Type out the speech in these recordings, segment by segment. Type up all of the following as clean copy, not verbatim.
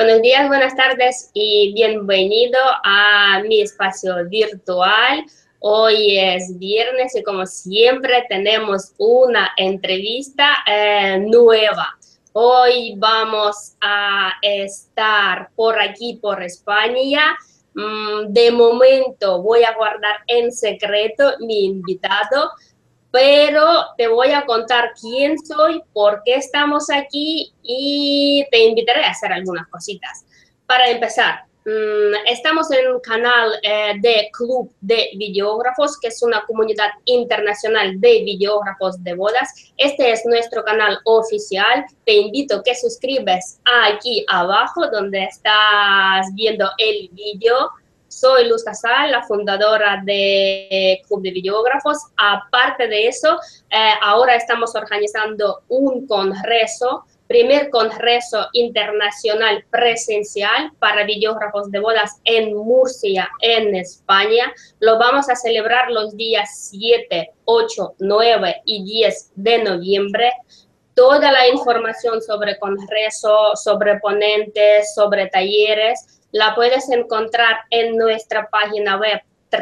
Buenos días, buenas tardes y bienvenido a mi espacio virtual. Hoy es viernes y como siempre tenemos una entrevista nueva. Hoy vamos a estar por aquí, por España. De momento voy a guardar en secreto mi invitado, pero te voy a contar quién soy, por qué estamos aquí y te invitaré a hacer algunas cositas. Para empezar, estamos en un canal de Club de Videógrafos, que es una comunidad internacional de videógrafos de bodas. Este es nuestro canal oficial. Te invito a que suscribes aquí abajo donde estás viendo el video. Soy Luz Casal, la fundadora de Club de Videógrafos. Aparte de eso, ahora estamos organizando un congreso, primer congreso internacional presencial para videógrafos de bodas en Murcia, en España. Lo vamos a celebrar los días 7, 8, 9 y 10 de noviembre. Toda la información sobre congreso, sobre ponentes, sobre talleres, la puedes encontrar en nuestra página web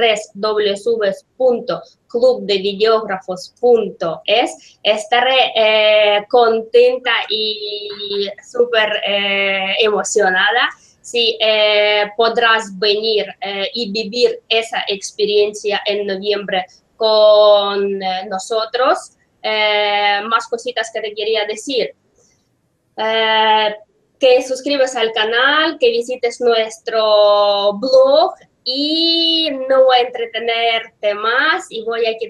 www.clubdevideógrafos.es. Estaré contenta y súper emocionada si podrás venir y vivir esa experiencia en noviembre con nosotros. Más cositas que te quería decir. Que suscribas al canal, que visites nuestro blog y no voy a entretenerte más y voy a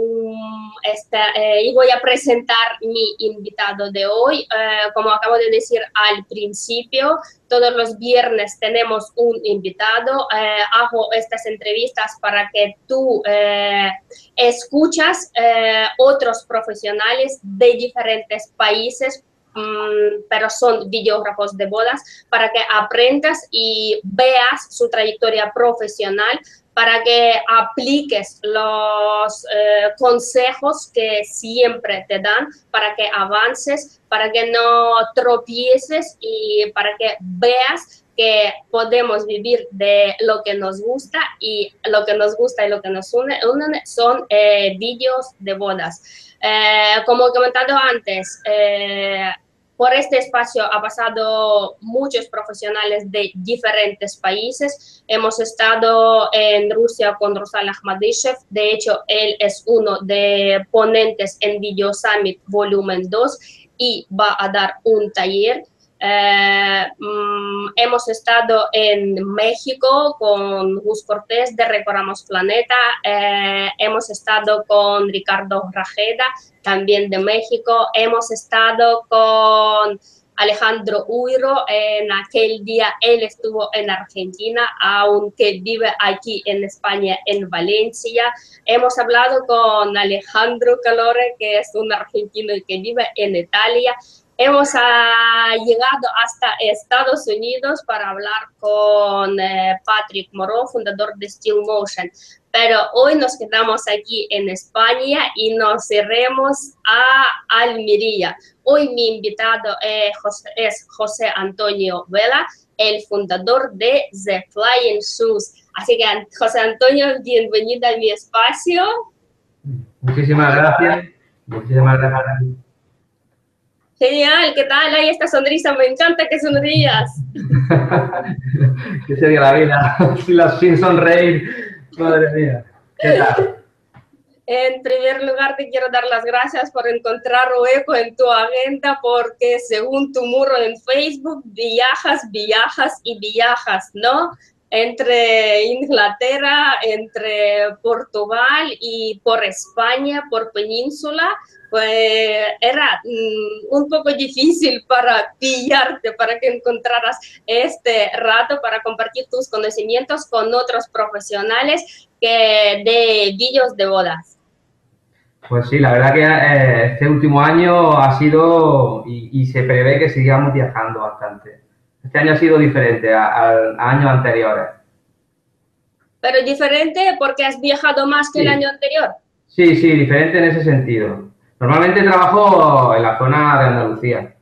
y voy a presentar mi invitado de hoy. Como acabo de decir al principio, todos los viernes tenemos un invitado. Hago estas entrevistas para que tú escuchas otros profesionales de diferentes países, pero son videógrafos de bodas, para que aprendas y veas su trayectoria profesional, para que apliques los consejos que siempre te dan, para que avances, para que no tropieces y para que veas que podemos vivir de lo que nos gusta y lo que nos gusta y lo que nos une son vídeos de bodas. Como he comentado antes, por este espacio ha pasado muchos profesionales de diferentes países. Hemos estado en Rusia con Ruslan Akhmadishev. De hecho, él es uno de ponentes en Video Summit Volumen 2 y va a dar un taller. Hemos estado en México con Gus Cortés de Recorramos Planeta. Hemos estado con Ricardo Rajeda, también de México. Hemos estado con Alejandro Huiro. En aquel día él estuvo en Argentina, aunque vive aquí en España, en Valencia. Hemos hablado con Alejandro Calore, que es un argentino que vive en Italia. Hemos llegado hasta Estados Unidos para hablar con Patrick Moreau, fundador de Still Motion. Pero hoy nos quedamos aquí en España y nos iremos a Almería. Hoy mi invitado es José Antonio Vela, el fundador de The Flying Shoes. Así que, José Antonio, bienvenido a mi espacio. Muchísimas gracias. Muchísimas gracias. Genial, ¿qué tal? Ahí esta sonrisa, me encanta que sonrías. ¿Qué sería la vida sin sonreír? Madre mía, ¿qué tal? En primer lugar, te quiero dar las gracias por encontrar hueco en tu agenda, porque según tu muro en Facebook, viajas y viajas, ¿no? Entre Inglaterra, entre Portugal y por España, por Península. Pues era un poco difícil para pillarte, para que encontraras este rato para compartir tus conocimientos con otros profesionales de vídeos de bodas. Pues sí, la verdad que este último año ha sido y se prevé que sigamos viajando bastante. Este año ha sido diferente a años anteriores. Pero diferente porque has viajado más que el año anterior. Sí, diferente en ese sentido. Normalmente trabajo en la zona de Andalucía.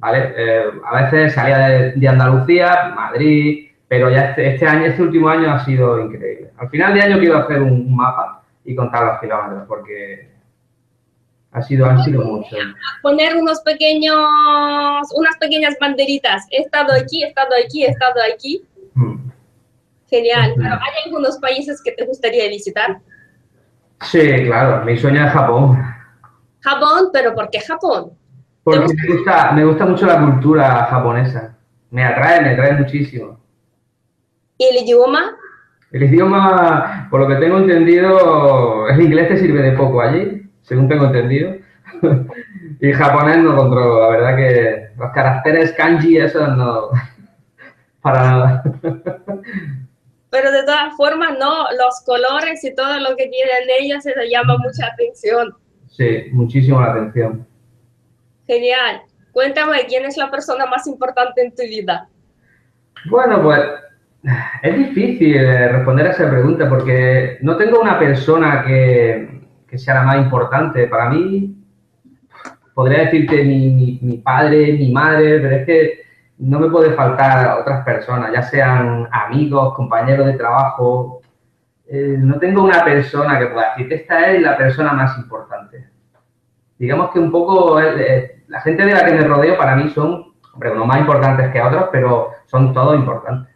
¿vale? A veces salía de Andalucía, Madrid, pero ya este año, este último año ha sido increíble. Al final de año quiero hacer un mapa y contar los kilómetros, porque han sido muchos. Poner unas pequeñas banderitas. He estado aquí, he estado aquí, he estado aquí. Genial. ¿Pero hay algunos países que te gustaría visitar? Sí, claro. Mi sueño es Japón. Japón, pero ¿por qué Japón? Porque me gusta mucho la cultura japonesa. Me atrae muchísimo. ¿Y el idioma? El idioma, por lo que tengo entendido, el inglés te sirve de poco allí, según tengo entendido. Y japonés no controlo, la verdad que los caracteres kanji, eso no, para nada. Pero de todas formas, no, los colores y todo lo que tienen ellos, eso llama mucha atención. Sí, muchísimo la atención. Genial. Cuéntame, ¿quién es la persona más importante en tu vida? Bueno, pues es difícil responder a esa pregunta porque no tengo una persona que sea la más importante. Para mí, podría decirte mi padre, mi madre, pero es que no me puede faltar otras personas, ya sean amigos, compañeros de trabajo. No tengo una persona que pueda decir, esta es la persona más importante. Digamos que un poco la gente de la que me rodeo para mí son, hombre, unos más importantes que otros, pero son todos importantes.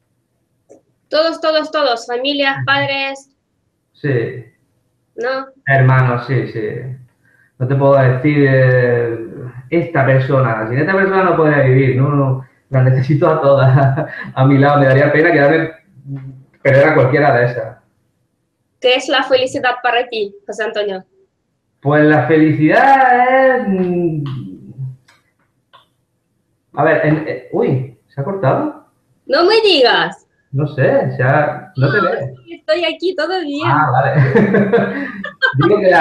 Todos, familias, padres, Sí, ¿no? hermanos, sí, sí. No te puedo decir esta persona. Sin esta persona no podría vivir, ¿no? Las necesito a todas a mi lado. Me daría pena quedarme, perder a cualquiera de esas. ¿Qué es la felicidad para ti, José Antonio? Pues la felicidad es... A ver, uy, ¿se ha cortado? No me digas. No sé, no te veo. Sí, estoy aquí, todo bien. Ah, vale. Digo que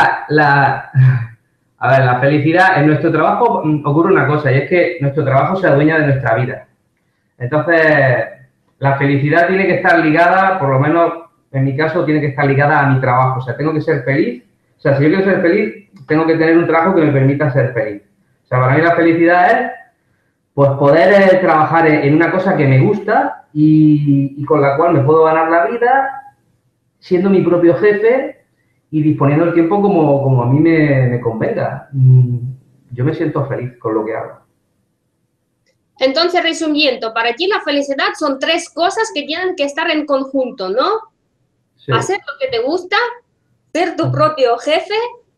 a ver, la felicidad, en nuestro trabajo ocurre una cosa, y es que nuestro trabajo se adueña de nuestra vida. Entonces, la felicidad tiene que estar ligada, por lo menos en mi caso, tiene que estar ligada a mi trabajo. O sea, tengo que ser feliz. O sea, si yo quiero ser feliz, tengo que tener un trabajo que me permita ser feliz. O sea, para mí la felicidad es pues poder trabajar en una cosa que me gusta y con la cual me puedo ganar la vida siendo mi propio jefe y disponiendo el tiempo como a mí me convenga. Yo me siento feliz con lo que hago. Entonces, resumiendo, para ti la felicidad son tres cosas que tienen que estar en conjunto, ¿no? Sí. Hacer lo que te gusta, ser tu propio jefe.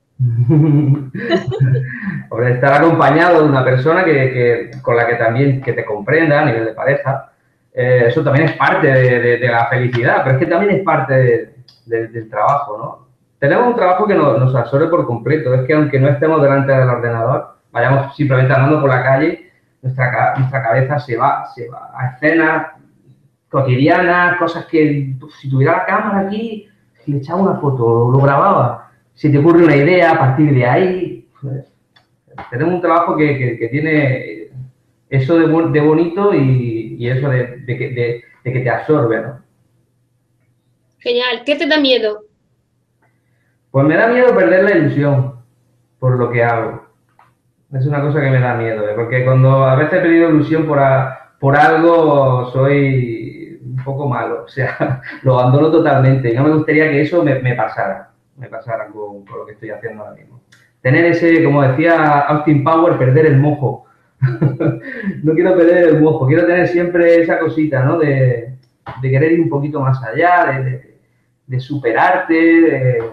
Estar acompañado de una persona con la que también que te comprenda a nivel de pareja, eso también es parte de la felicidad, pero es que también es parte del trabajo, ¿no? Tenemos un trabajo que nos absorbe por completo, es que aunque no estemos delante del ordenador, vayamos simplemente andando por la calle, nuestra cabeza se va a escenas cotidianas, cosas que si tuviera la cámara aquí, si le echaba una foto, lo grababa, si te ocurre una idea a partir de ahí, pues, tenemos un trabajo que tiene eso de bonito y eso de que te absorbe, ¿no? Genial. ¿Qué te da miedo? Pues me da miedo perder la ilusión por lo que hago. Es una cosa que me da miedo, porque cuando a veces he perdido ilusión por algo, soy un poco malo. O sea, lo abandono totalmente. Y no me gustaría que eso me pasara con lo que estoy haciendo ahora mismo. Tener ese, como decía Austin Powers, perder el mojo. No quiero perder el mojo, quiero tener siempre esa cosita, ¿no? De querer ir un poquito más allá, de superarte,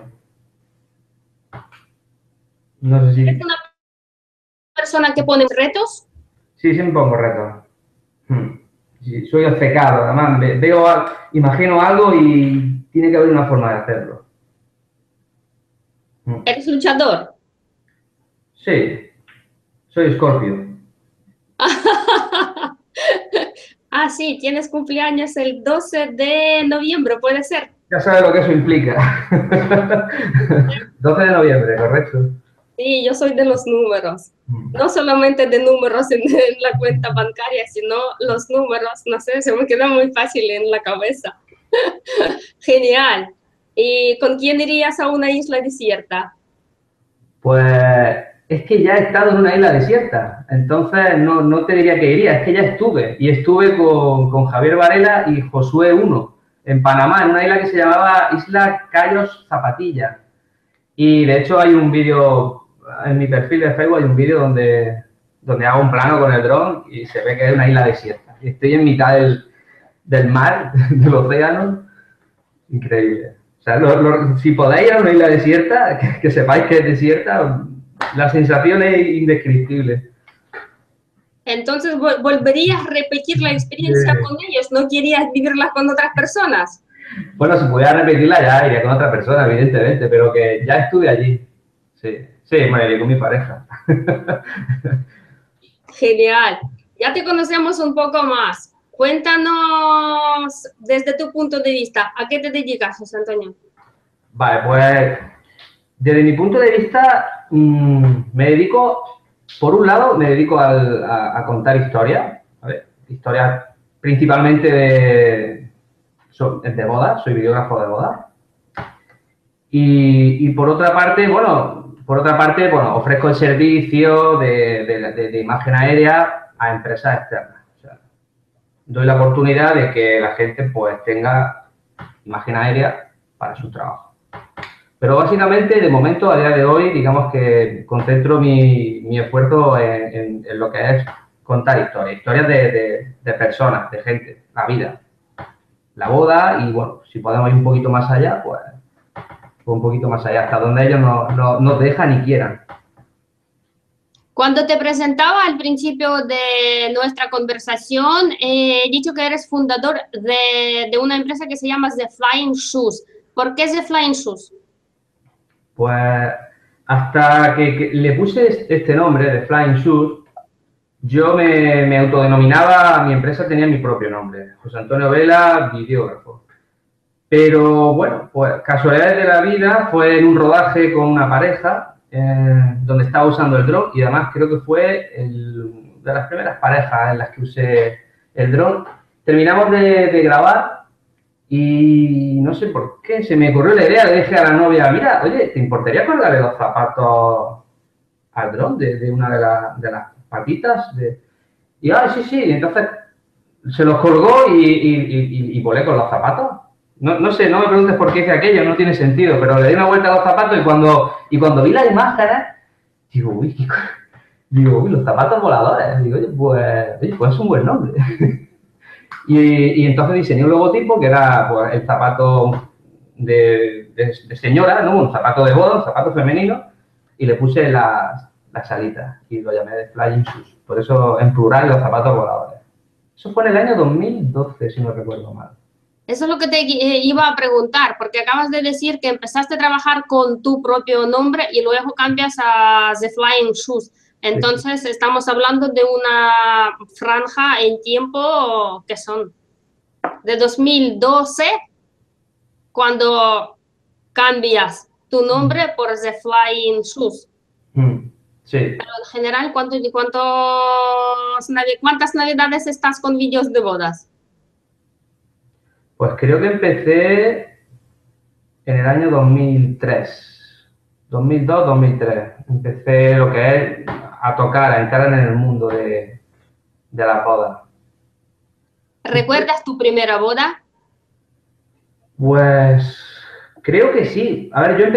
no sé si... ¿Eres una persona que pone retos? Sí, sí me pongo retos. Sí, soy obcecado, además, imagino algo y tiene que haber una forma de hacerlo. ¿Eres luchador? Sí, soy Escorpio. Ah, sí, tienes cumpleaños el 12 de noviembre, ¿puede ser? Ya sabes lo que eso implica. 12 de noviembre, correcto. Sí, yo soy de los números. No solamente de números en la cuenta bancaria, sino los números, no sé, se me queda muy fácil en la cabeza. Genial. ¿Y con quién irías a una isla desierta? Pues Es que ya he estado en una isla desierta, entonces no te diría que iría, es que ya estuve. Y estuve con Javier Varela y Josué Uno en Panamá, en una isla que se llamaba Isla Cayos Zapatilla. Y de hecho hay un vídeo, en mi perfil de Facebook hay un vídeo donde hago un plano con el dron y se ve que es una isla desierta. Y estoy en mitad del mar, del océano, increíble. O sea, si podéis ir a una isla desierta, que sepáis que es desierta, la sensación es indescriptible. Entonces, ¿volverías a repetir la experiencia con ellos? ¿No querías vivirla con otras personas? Bueno, si pudiera repetirla ya iría con otra persona, evidentemente, pero que ya estuve allí. Sí, sí, me iría con mi pareja. Genial. Ya te conocemos un poco más. Cuéntanos desde tu punto de vista, ¿a qué te dedicas, José Antonio? Vale, pues desde mi punto de vista me dedico, por un lado, me dedico a contar historias, historias principalmente de bodas, soy videógrafo de bodas. Y por otra parte, bueno, ofrezco el servicio de imagen aérea a empresas externas. O sea, doy la oportunidad de que la gente pues tenga imagen aérea para su trabajo. Pero básicamente, de momento, a día de hoy, digamos que concentro mi esfuerzo en lo que es contar historias de personas, de gente, la vida, la boda y, bueno, si podemos ir un poquito más allá, pues un poquito más allá, hasta donde ellos nos dejan y quieran. Cuando te presentaba al principio de nuestra conversación, he dicho que eres fundador de una empresa que se llama The Flying Shoes. ¿Por qué The Flying Shoes? Pues hasta que le puse este nombre de Flying Shoes, yo me autodenominaba, mi empresa tenía mi propio nombre, José Antonio Vela, videógrafo. Pero bueno, pues casualidades de la vida, fue en un rodaje con una pareja donde estaba usando el dron y además creo que fue de las primeras parejas en las que usé el dron. Terminamos de grabar y no sé por qué se me ocurrió la idea, le dije a la novia, mira, oye, ¿te importaría colgarle los zapatos al dron de una de las patitas? Y sí, sí, y entonces se los colgó y volé con los zapatos. No sé, no me preguntes por qué hice aquello, no tiene sentido, pero le di una vuelta a los zapatos y cuando vi las imágenes, digo, uy, los zapatos voladores. Digo, pues es un buen nombre. y entonces diseñé un logotipo que era pues, el zapato de señora, ¿no? Un zapato de boda, un zapato femenino, y le puse las alitas y lo llamé de Flying Shoes. Por eso, en plural, los zapatos voladores. Eso fue en el año 2012, si no recuerdo mal. Eso es lo que te iba a preguntar, porque acabas de decir que empezaste a trabajar con tu propio nombre y luego cambias a The Flying Shoes. Entonces, sí. Estamos hablando de una franja en tiempo que son de 2012, cuando cambias tu nombre por The Flying Shoes. Sí. Pero en general, ¿cuántas navidades estás con vídeos de bodas? Pues creo que empecé en el año 2003, 2002, 2003. Empecé lo que es a tocar, a entrar en el mundo de la boda. ¿Recuerdas tu primera boda? Pues creo que sí. A ver,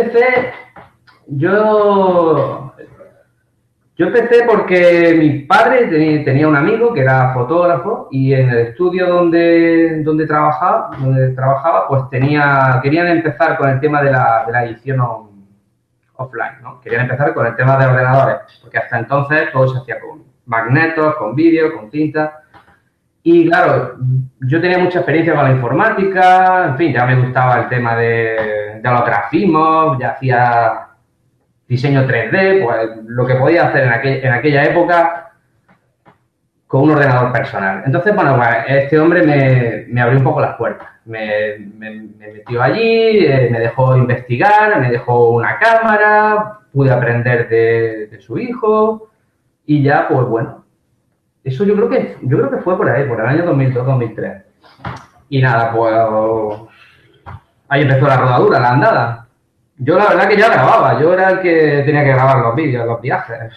yo empecé porque mi padre tenía un amigo que era fotógrafo y en el estudio donde trabajaba, pues querían empezar con el tema de la edición offline, ¿no? Querían empezar con el tema de ordenadores, porque hasta entonces todo se hacía con magnetos, con vídeo, con cinta. Y claro, yo tenía mucha experiencia con la informática, en fin, ya me gustaba el tema de los grafismos, ya hacía diseño 3D, pues lo que podía hacer en aquella época con un ordenador personal. Entonces, bueno, pues, este hombre me abrió un poco las puertas. Me metió allí, me dejó investigar, me dejó una cámara, pude aprender de su hijo y ya, pues bueno, eso yo creo que fue por ahí, por el año 2002-2003. Y nada, pues ahí empezó la rodadura, la andada. Yo la verdad que ya grababa, yo era el que tenía que grabar los vídeos, los viajes.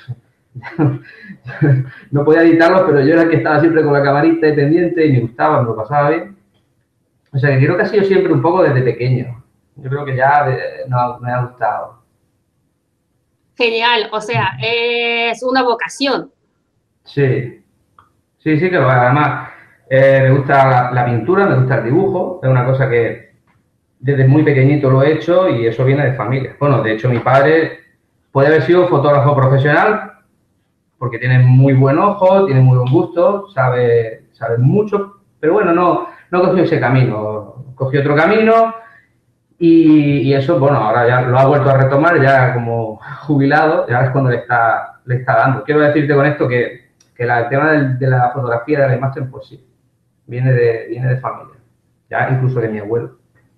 No podía editarlos, pero yo era el que estaba siempre con la camarita y pendiente y me gustaba, me lo pasaba bien. O sea, que creo que ha sido siempre un poco desde pequeño. Yo creo que ya no, me ha gustado. Genial, o sea, es una vocación. Sí, sí, que lo hago. Además, me gusta la pintura, me gusta el dibujo, es una cosa que desde muy pequeñito lo he hecho y eso viene de familia. Bueno, de hecho mi padre puede haber sido fotógrafo profesional porque tiene muy buen ojo, tiene muy buen gusto, sabe mucho, pero bueno, no cogió ese camino, cogió otro camino y eso, bueno, ahora ya lo ha vuelto a retomar ya como jubilado y ahora es cuando le está dando. Quiero decirte con esto que el tema de la fotografía, de la imagen, pues sí, viene de familia, ya incluso de mi abuelo.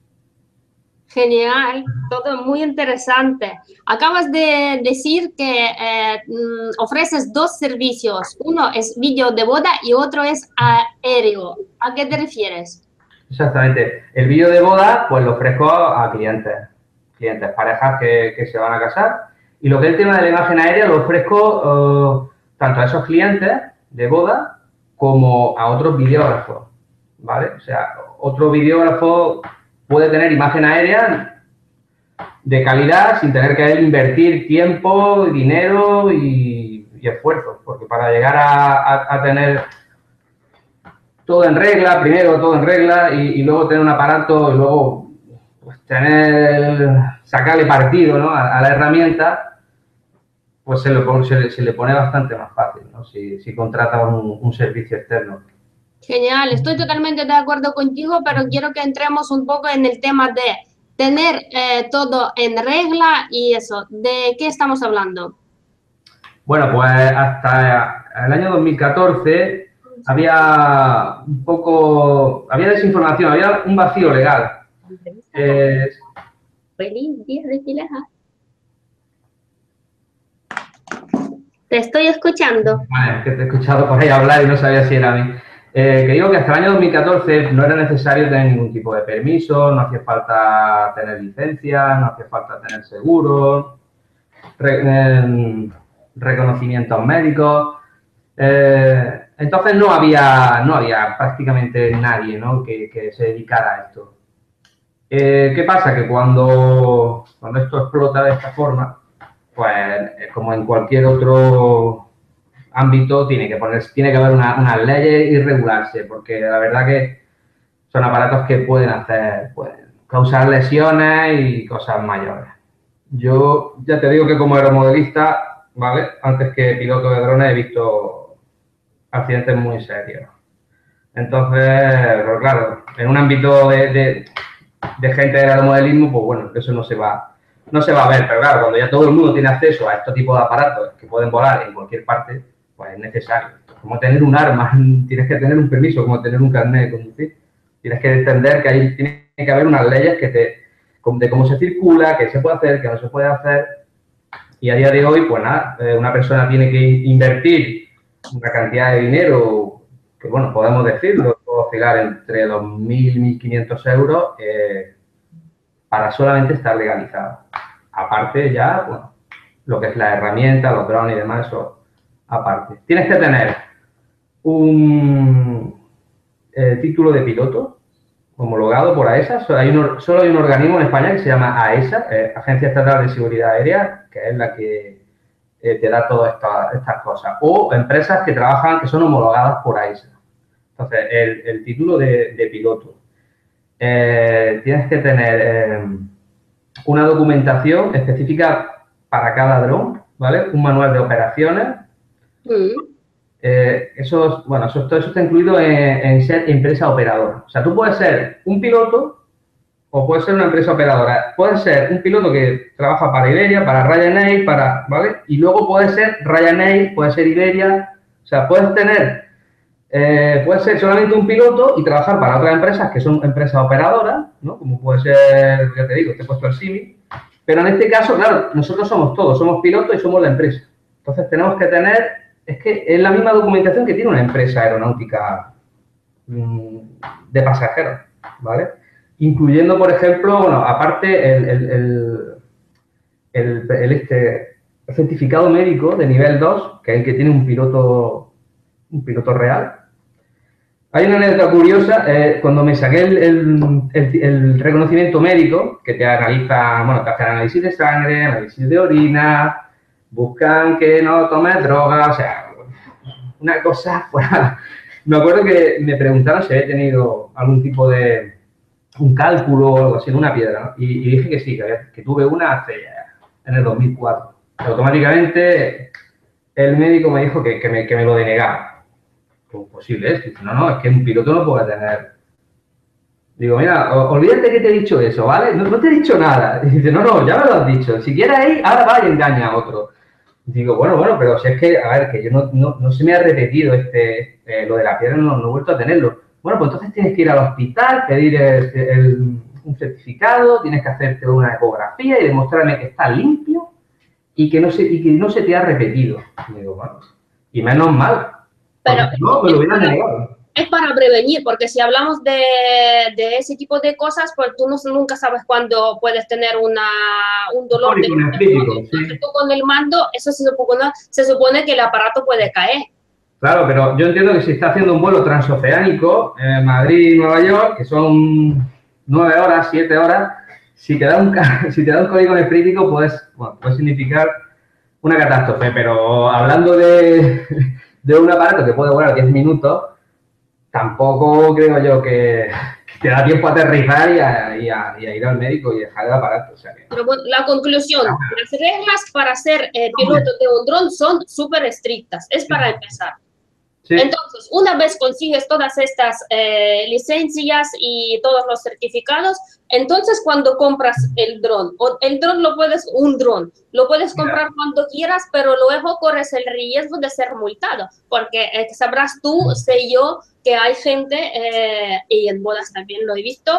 Genial, todo muy interesante. Acabas de decir que ofreces dos servicios. Uno es vídeo de boda y otro es aéreo. ¿A qué te refieres? Exactamente. El vídeo de boda, pues lo ofrezco a clientes, parejas que se van a casar. Y lo que es el tema de la imagen aérea lo ofrezco tanto a esos clientes de boda como a otros videógrafos, ¿vale? O sea, otro videógrafo puede tener imagen aérea de calidad sin tener que él invertir tiempo, dinero y esfuerzo, porque para llegar a tener todo en regla, primero todo en regla y luego tener un aparato y luego pues, sacarle partido, ¿no? a la herramienta, pues se le pone bastante más fácil, ¿no? Si contrata un servicio externo. Genial, estoy totalmente de acuerdo contigo, pero quiero que entremos un poco en el tema de tener todo en regla y eso. ¿De qué estamos hablando? Bueno, pues hasta el año 2014 había desinformación, había un vacío legal. Feliz día de Pilaja. Te estoy escuchando. Vale, que te he escuchado por ahí hablar y no sabía si era a mí. Que digo que hasta el año 2014 no era necesario tener ningún tipo de permiso, no hacía falta tener licencia, no hacía falta tener seguro, reconocimientos médicos. Entonces no había prácticamente nadie, ¿no? que se dedicara a esto. ¿Qué pasa? Que cuando esto explota de esta forma, pues como en cualquier otro ámbito tiene que haber unas leyes y regularse, porque la verdad que son aparatos que pueden causar lesiones y cosas mayores. Yo ya te digo que como aeromodelista, ¿vale? Antes que piloto de drones he visto accidentes muy serios. Entonces, pues claro, en un ámbito de gente del aeromodelismo, pues bueno, eso no se va a ver, pero claro, cuando ya todo el mundo tiene acceso a este tipo de aparatos que pueden volar en cualquier parte, pues es necesario. Como tener un arma, tienes que tener un permiso, como tener un carnet de conducir. Tienes que entender que ahí tiene que haber unas leyes de cómo se circula, qué se puede hacer, qué no se puede hacer. Y a día de hoy, pues nada, una persona tiene que invertir una cantidad de dinero que, bueno, podemos decirlo, puede oscilar entre 2.000 y 1.500 euros para solamente estar legalizado. Aparte ya, bueno, lo que es la herramienta, los drones y demás, eso aparte. Tienes que tener un título de piloto homologado por AESA. Solo hay un organismo en España que se llama AESA, Agencia Estatal de Seguridad Aérea, que es la que te da todas estas cosas. O empresas que son homologadas por AESA. Entonces, el título de piloto. Tienes que tener una documentación específica para cada dron, ¿vale? Un manual de operaciones. Eso está incluido en ser empresa operadora. O sea, tú puedes ser un piloto o puedes ser una empresa operadora. Puedes ser un piloto que trabaja para Iberia, para Ryanair, ¿vale? Y luego puede ser Ryanair, puede ser Iberia. O sea, puedes ser solamente un piloto y trabajar para otras empresas que son empresas operadoras, ¿no? Como puede ser, ya te digo, te he puesto el símil. Pero en este caso, claro, nosotros somos todos, somos pilotos y somos la empresa. Entonces tenemos que tener, es que es la misma documentación que tiene una empresa aeronáutica de pasajeros, ¿vale? Incluyendo, por ejemplo, bueno, aparte el certificado médico de nivel 2, que es el que tiene un piloto real. Hay una anécdota curiosa, cuando me saqué el reconocimiento médico, que te analiza, bueno, te hacen análisis de sangre, análisis de orina, buscan que no tomes drogas, o sea, una cosa fuera. Me acuerdo que me preguntaron si había tenido algún tipo de un cálculo o algo así en una piedra, ¿no? Y dije que sí, que tuve una en el 2004. Automáticamente el médico me dijo que me lo denegaba. ¿Cómo posible es? Dice, no, es que un piloto no puede tener. Digo, mira, olvídate que te he dicho eso, ¿vale? No te he dicho nada. Y dice, no, ya me lo has dicho. Si quieres ir, ahora va y engaña a otro. Digo, bueno, pero si es que, a ver, que yo no se me ha repetido lo de la piedra, no he vuelto a tenerlo. Bueno, pues entonces tienes que ir al hospital, pedir un certificado, tienes que hacerte una ecografía y demostrarme que está limpio y que no se te ha repetido. Y digo, bueno, y menos mal. Pero no, me lo hubieran denegado. Es para prevenir, porque si hablamos de ese tipo de cosas, pues tú nunca sabes cuándo puedes tener un dolor de entonces tú con el mando, eso se supone que el aparato puede caer. Claro, pero yo entiendo que si está haciendo un vuelo transoceánico en Madrid y Nueva York, que son 9 horas, 7 horas, si te da un código crítico puede significar una catástrofe, pero hablando de un aparato que puede volar 10 minutos, tampoco creo yo que te da tiempo a aterrizar y a ir al médico y dejar el aparato. O sea que... Pero bueno, la conclusión, las reglas para ser piloto de un dron son súper estrictas, es para empezar. Sí. Entonces, una vez consigues todas estas licencias y todos los certificados, entonces cuando compras el dron lo puedes comprar cuando quieras, pero luego corres el riesgo de ser multado, porque sabrás tú, sé yo, que hay gente, y en bodas también lo he visto,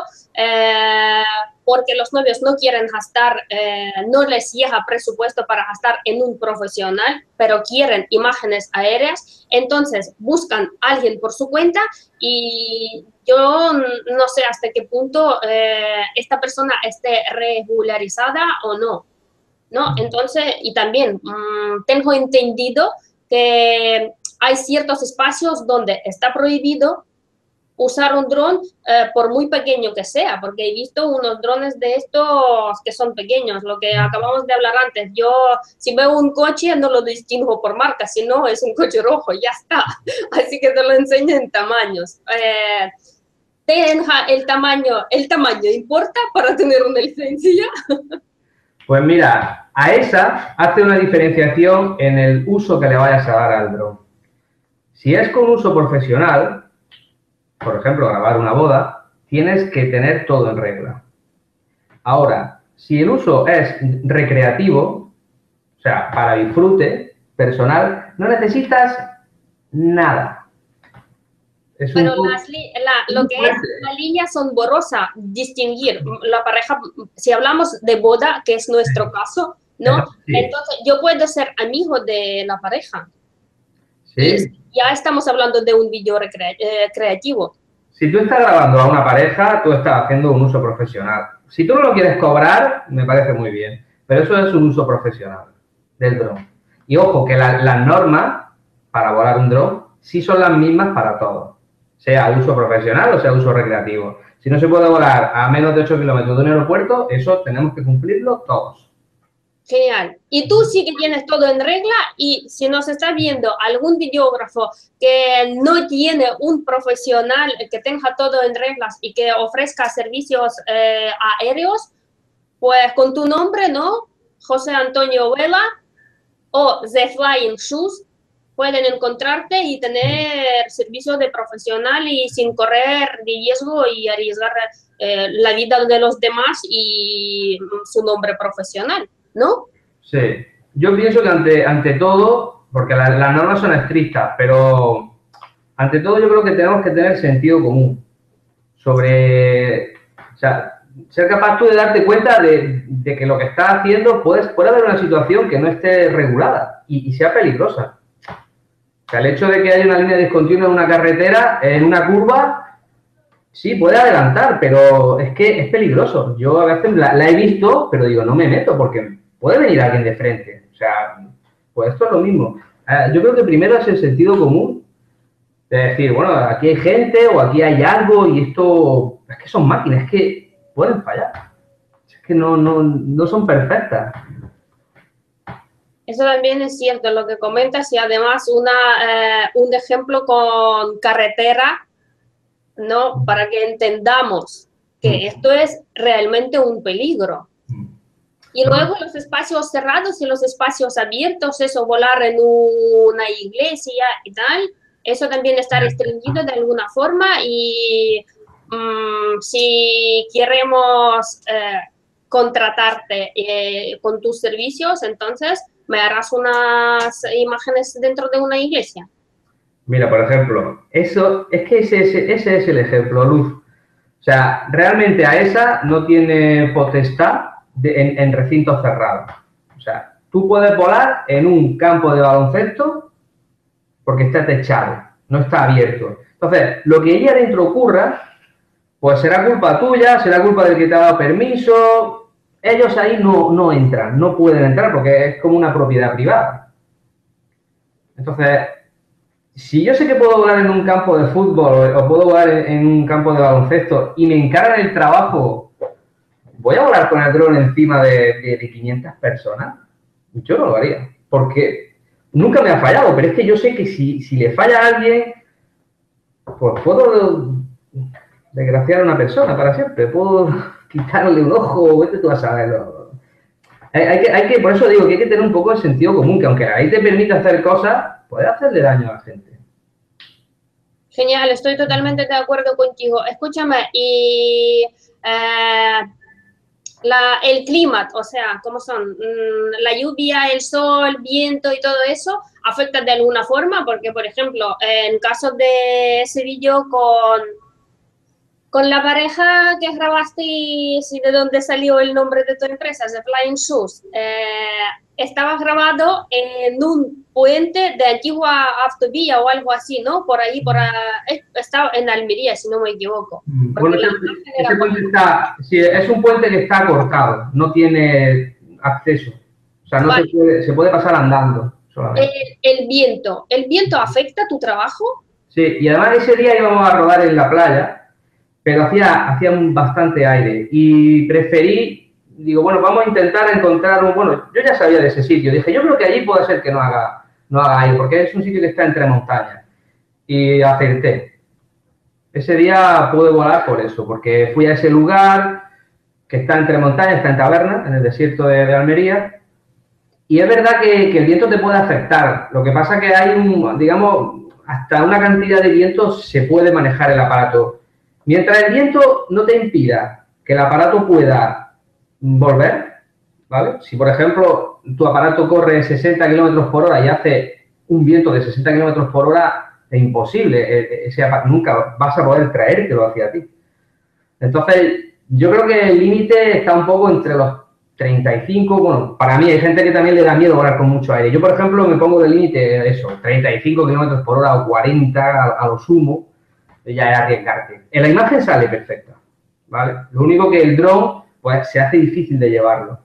porque los novios no quieren gastar, no les llega presupuesto para gastar en un profesional, pero quieren imágenes aéreas, entonces buscan a alguien por su cuenta y yo no sé hasta qué punto esta persona esté regularizada o no, ¿no? Entonces, y también tengo entendido que hay ciertos espacios donde está prohibido usar un dron por muy pequeño que sea, porque he visto unos drones de estos que son pequeños, lo que acabamos de hablar antes. Yo, si veo un coche, no lo distingo por marca, si no, es un coche rojo, ya está. Así que te lo enseño en tamaños. ¿El tamaño importa para tener una licencia? Pues mira, a esa hace una diferenciación en el uso que le vayas a dar al dron. Si es con uso profesional, por ejemplo, grabar una boda, tienes que tener todo en regla. Ahora, si el uso es recreativo, o sea, para disfrute personal, no necesitas nada. Pero lo que es la línea son borrosas, distinguir la pareja, si hablamos de boda, que es nuestro caso, ¿no? Sí. Entonces, yo puedo ser amigo de la pareja. Sí. Y ya estamos hablando de un video creativo. Si tú estás grabando a una pareja, tú estás haciendo un uso profesional. Si tú no lo quieres cobrar, me parece muy bien, pero eso es un uso profesional del dron. Y ojo, que las normas para volar un dron sí son las mismas para todos. Sea uso profesional o sea uso recreativo. Si no se puede volar a menos de 8 kilómetros de un aeropuerto, eso tenemos que cumplirlo todos. Genial. Y tú sí que tienes todo en regla y si nos está viendo algún videógrafo que no tiene un profesional que tenga todo en reglas y que ofrezca servicios aéreos, pues con tu nombre, ¿no? José Antonio Vela o The Flying Shoes, pueden encontrarte y tener servicio de profesional y sin correr riesgo y arriesgar la vida de los demás y su nombre profesional, ¿no? Sí. Yo pienso que ante todo, porque las normas son estrictas, pero ante todo yo creo que tenemos que tener sentido común sobre, o sea, ser capaz tú de darte cuenta de que lo que estás haciendo puede haber una situación que no esté regulada y sea peligrosa. O sea, el hecho de que haya una línea discontinua en una carretera, en una curva, sí, puede adelantar, pero es que es peligroso. Yo a veces la he visto, pero digo, no me meto porque puede venir alguien de frente. O sea, pues esto es lo mismo. Yo creo que primero es el sentido común de decir, bueno, aquí hay gente o aquí hay algo y esto, es que son máquinas, es que pueden fallar. Es que no son perfectas. Eso también es cierto, lo que comentas, y además un ejemplo con carretera, ¿no? Para que entendamos que esto es realmente un peligro. Y luego los espacios cerrados y los espacios abiertos, eso, volar en una iglesia y tal, eso también está restringido de alguna forma y si queremos contratarte con tus servicios, entonces me harás unas imágenes dentro de una iglesia. Mira, por ejemplo, eso, es que ese es el ejemplo, Luz. O sea, realmente AESA no tiene potestad en recintos cerrados. O sea, tú puedes volar en un campo de baloncesto porque está techado, no está abierto. Entonces, lo que allí adentro ocurra, pues será culpa tuya, será culpa del que te ha dado permiso. Ellos ahí no entran, no pueden entrar porque es como una propiedad privada. Entonces, si yo sé que puedo volar en un campo de fútbol o puedo volar en un campo de baloncesto y me encargan el trabajo, ¿voy a volar con el dron encima de 500 personas? Yo no lo haría, porque nunca me ha fallado, pero es que yo sé que si le falla a alguien, pues puedo desgraciar a una persona para siempre, puedo quitarle un ojo, vete tú a saberlo. Por eso digo que hay que tener un poco de sentido común, que aunque ahí te permite hacer cosas, puede hacerle daño a la gente. Genial, estoy totalmente de acuerdo contigo. Escúchame, y el clima, o sea, ¿cómo son? La lluvia, el sol, viento y todo eso, ¿afecta de alguna forma? Porque, por ejemplo, en caso de ese vídeo con la pareja que grabaste y de dónde salió el nombre de tu empresa, The Flying Shoes, estaba grabado en un puente de antigua autovía o algo así, ¿no? Por ahí, estaba en Almería, si no me equivoco. Bueno, ese puente sí, es un puente que está cortado, no tiene acceso. O sea, no vale. Se puede pasar andando solamente. ¿El viento afecta tu trabajo? Sí, y además ese día íbamos a rodar en la playa, pero hacía bastante aire y preferí, digo, bueno, vamos a intentar encontrar bueno, yo ya sabía de ese sitio, dije, yo creo que allí puede ser que no haga aire, porque es un sitio que está entre montañas, y acerté. Ese día pude volar por eso, porque fui a ese lugar que está entre montañas, está en Taberna, en el desierto de Almería, y es verdad que el viento te puede afectar, lo que pasa que hay digamos, hasta una cantidad de viento se puede manejar el aparato. Mientras el viento no te impida que el aparato pueda volver, ¿vale? Si, por ejemplo, tu aparato corre 60 km por hora y hace un viento de 60 km por hora, es imposible. Ese aparato nunca vas a poder traértelo hacia ti. Entonces, yo creo que el límite está un poco entre los 35, bueno, para mí hay gente que también le da miedo volar con mucho aire. Yo, por ejemplo, me pongo de límite eso, 35 km por hora o 40 a lo sumo, ya es arriesgarte. En la imagen sale perfecta, ¿vale? Lo único que el dron, pues, se hace difícil de llevarlo.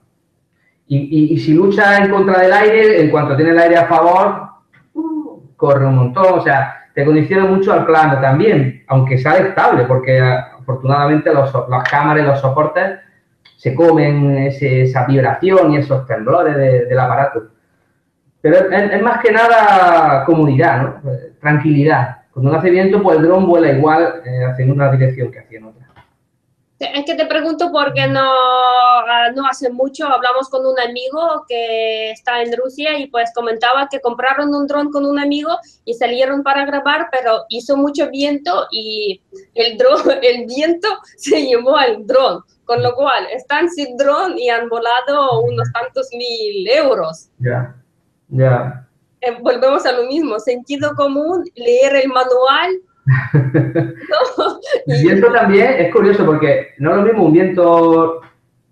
Y si lucha en contra del aire, en cuanto tiene el aire a favor, corre un montón, o sea, te condiciona mucho al plano también, aunque sale estable, porque afortunadamente las cámaras y los soportes se comen esa vibración y esos temblores del aparato. Pero es más que nada comodidad, ¿no? Tranquilidad. Cuando no hace viento, pues el dron vuela igual hacia una dirección que hacia en otra. Es que te pregunto porque no hace mucho hablamos con un amigo que está en Rusia y pues comentaba que compraron un dron con un amigo y salieron para grabar, pero hizo mucho viento y el viento se llevó al dron, con lo cual están sin dron y han volado unos tantos 1000 euros. Ya. Volvemos a lo mismo, sentido común, leer el manual. ¿No? El viento también es curioso porque no es lo mismo un viento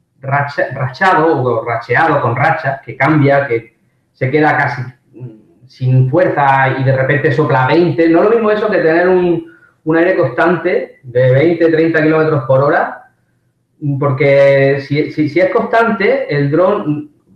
rachado o racheado con rachas, que cambia, que se queda casi sin fuerza y de repente sopla 20. No es lo mismo eso que tener un aire constante de 20, 30 kilómetros por hora, porque si es constante, el dron,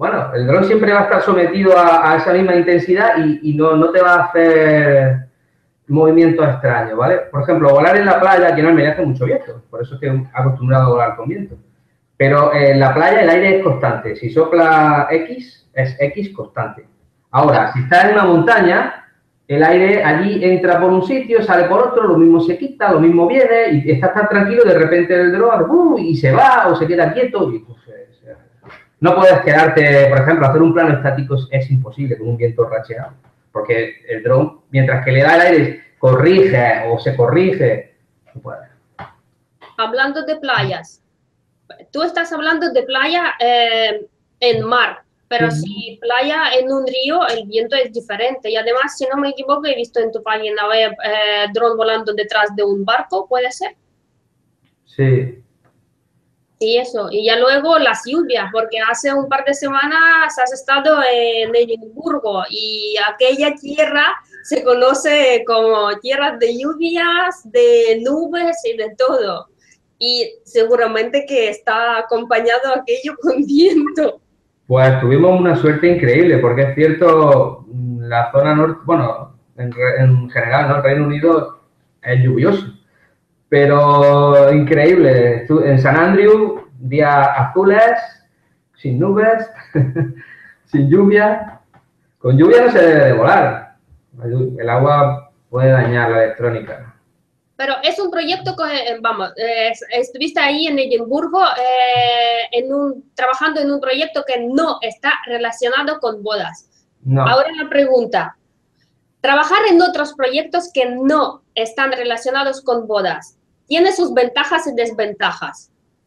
bueno, el dron siempre va a estar sometido a esa misma intensidad y no te va a hacer movimientos extraños, ¿vale? Por ejemplo, volar en la playa, aquí en Almería hace mucho viento, por eso estoy acostumbrado a volar con viento. Pero en la playa el aire es constante. Si sopla X, es X constante. Ahora, si estás en una montaña, el aire allí entra por un sitio, sale por otro, lo mismo se quita, lo mismo viene, y estás tan tranquilo, de repente el dron y se va o se queda quieto. Y, pues, no puedes quedarte, por ejemplo, hacer un plano estático es imposible con un viento racheado, porque el dron, mientras que le da el aire, corrige o se corrige, no puede. Hablando de playas, tú estás hablando de playa en mar, pero si playa en un río, el viento es diferente. Y además, si no me equivoco, he visto en tu página web dron volando detrás de un barco, ¿puede ser? Sí. Sí, eso. Y ya luego las lluvias, porque hace un par de semanas has estado en Edimburgo y aquella tierra se conoce como tierra de lluvias, de nubes y de todo. Y seguramente que está acompañado aquello con viento. Pues tuvimos una suerte increíble, porque es cierto, la zona norte, bueno, en general, ¿no? El Reino Unido es lluvioso, pero increíble. En San Andrew, días azules, sin nubes, sin lluvia. Con lluvia no se debe de volar. El agua puede dañar la electrónica. Pero es un proyecto que, vamos, estuviste ahí en Edimburgo trabajando en un proyecto que no está relacionado con bodas. No. Ahora la pregunta, trabajar en otros proyectos que no están relacionados con bodas, ¿tiene sus ventajas y desventajas?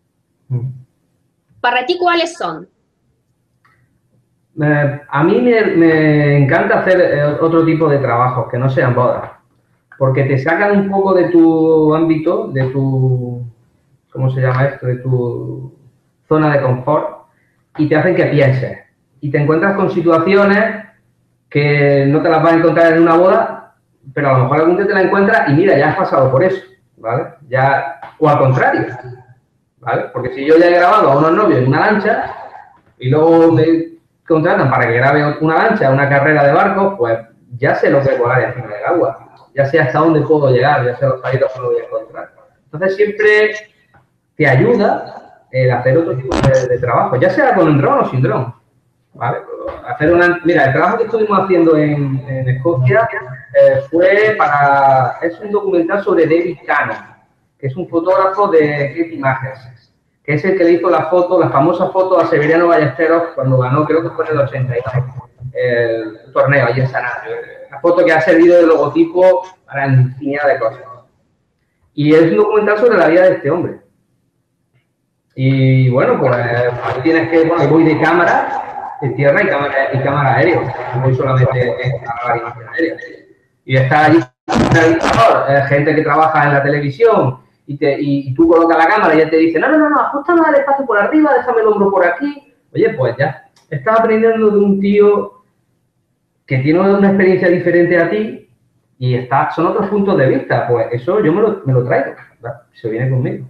¿Para ti cuáles son? A mí me encanta hacer otro tipo de trabajos que no sean bodas, porque te sacan un poco de tu ámbito, de tu, ¿cómo se llama esto? De tu zona de confort y te hacen que pienses. Y te encuentras con situaciones que no te las vas a encontrar en una boda, pero a lo mejor algún día te la encuentras y mira, ya has pasado por eso, ¿vale? Ya, o al contrario, ¿vale? Porque si yo ya he grabado a unos novios en una lancha y luego me contratan para que grabe una lancha, una carrera de barcos, pues ya sé lo que es volar encima del agua. Ya sé hasta dónde puedo llegar, ya sé los palitos que me voy a encontrar. Entonces siempre te ayuda el hacer otro tipo de trabajo, ya sea con un dron o sin dron. ¿Vale? Mira, el trabajo que estuvimos haciendo en Escocia es un documental sobre David Cannon, que es un fotógrafo de Getty Images, que es el que le hizo la famosa foto a Severiano Ballesteros cuando ganó, creo que fue en el 89, el torneo allí en San Andrew. La foto que ha servido de logotipo para infinidad de cosas. Y es un documental sobre la vida de este hombre. Y bueno, pues tienes que, bueno, voy de cámara en tierra y cámara aérea. No voy solamente a grabar imagen aérea. Y está allí gente que trabaja en la televisión y tú colocas la cámara y él te dice, no, ajustame el espacio por arriba, déjame el hombro por aquí. Oye, pues ya, estás aprendiendo de un tío que tiene una experiencia diferente a ti y son otros puntos de vista. Pues eso yo me lo traigo, ¿verdad? Se viene conmigo.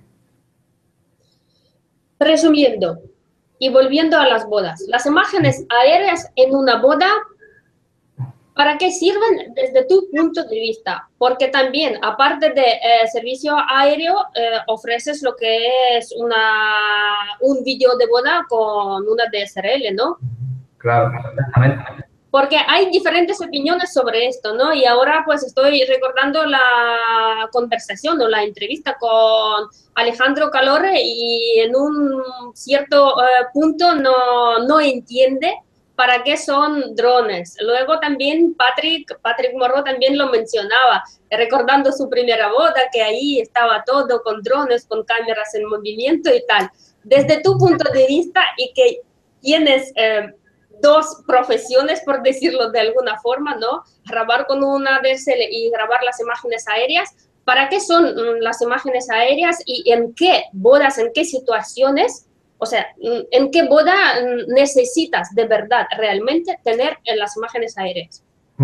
Resumiendo y volviendo a las bodas, las imágenes aéreas en una boda, ¿para qué sirven desde tu punto de vista? Porque también, aparte de servicio aéreo, ofreces lo que es un vídeo de boda con una DSLR, ¿no? Claro, exactamente. Porque hay diferentes opiniones sobre esto, ¿no? Y ahora pues estoy recordando la conversación o la entrevista con Alejandro Calore y en un cierto punto no entiende para qué son drones. Luego también Patrick Morro también lo mencionaba, recordando su primera boda, que ahí estaba todo con drones, con cámaras en movimiento y tal. Desde tu punto de vista y que tienes dos profesiones, por decirlo de alguna forma, ¿no? Grabar con una DSLR y grabar las imágenes aéreas. ¿Para qué son las imágenes aéreas y en qué bodas, en qué situaciones, o sea, en qué boda necesitas de verdad realmente tener las imágenes aéreas?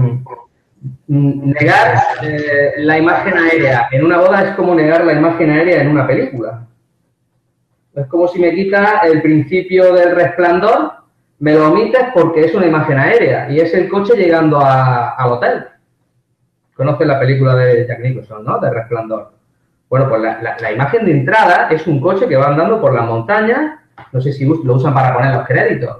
Negar la imagen aérea en una boda es como negar la imagen aérea en una película. Es como si me quita el principio del Resplandor, me lo omites porque es una imagen aérea y es el coche llegando al hotel. Conoces la película de Jack Nicholson, ¿no? De Resplandor. Bueno, pues la imagen de entrada es un coche que va andando por la montaña. No sé si lo usan para poner los créditos.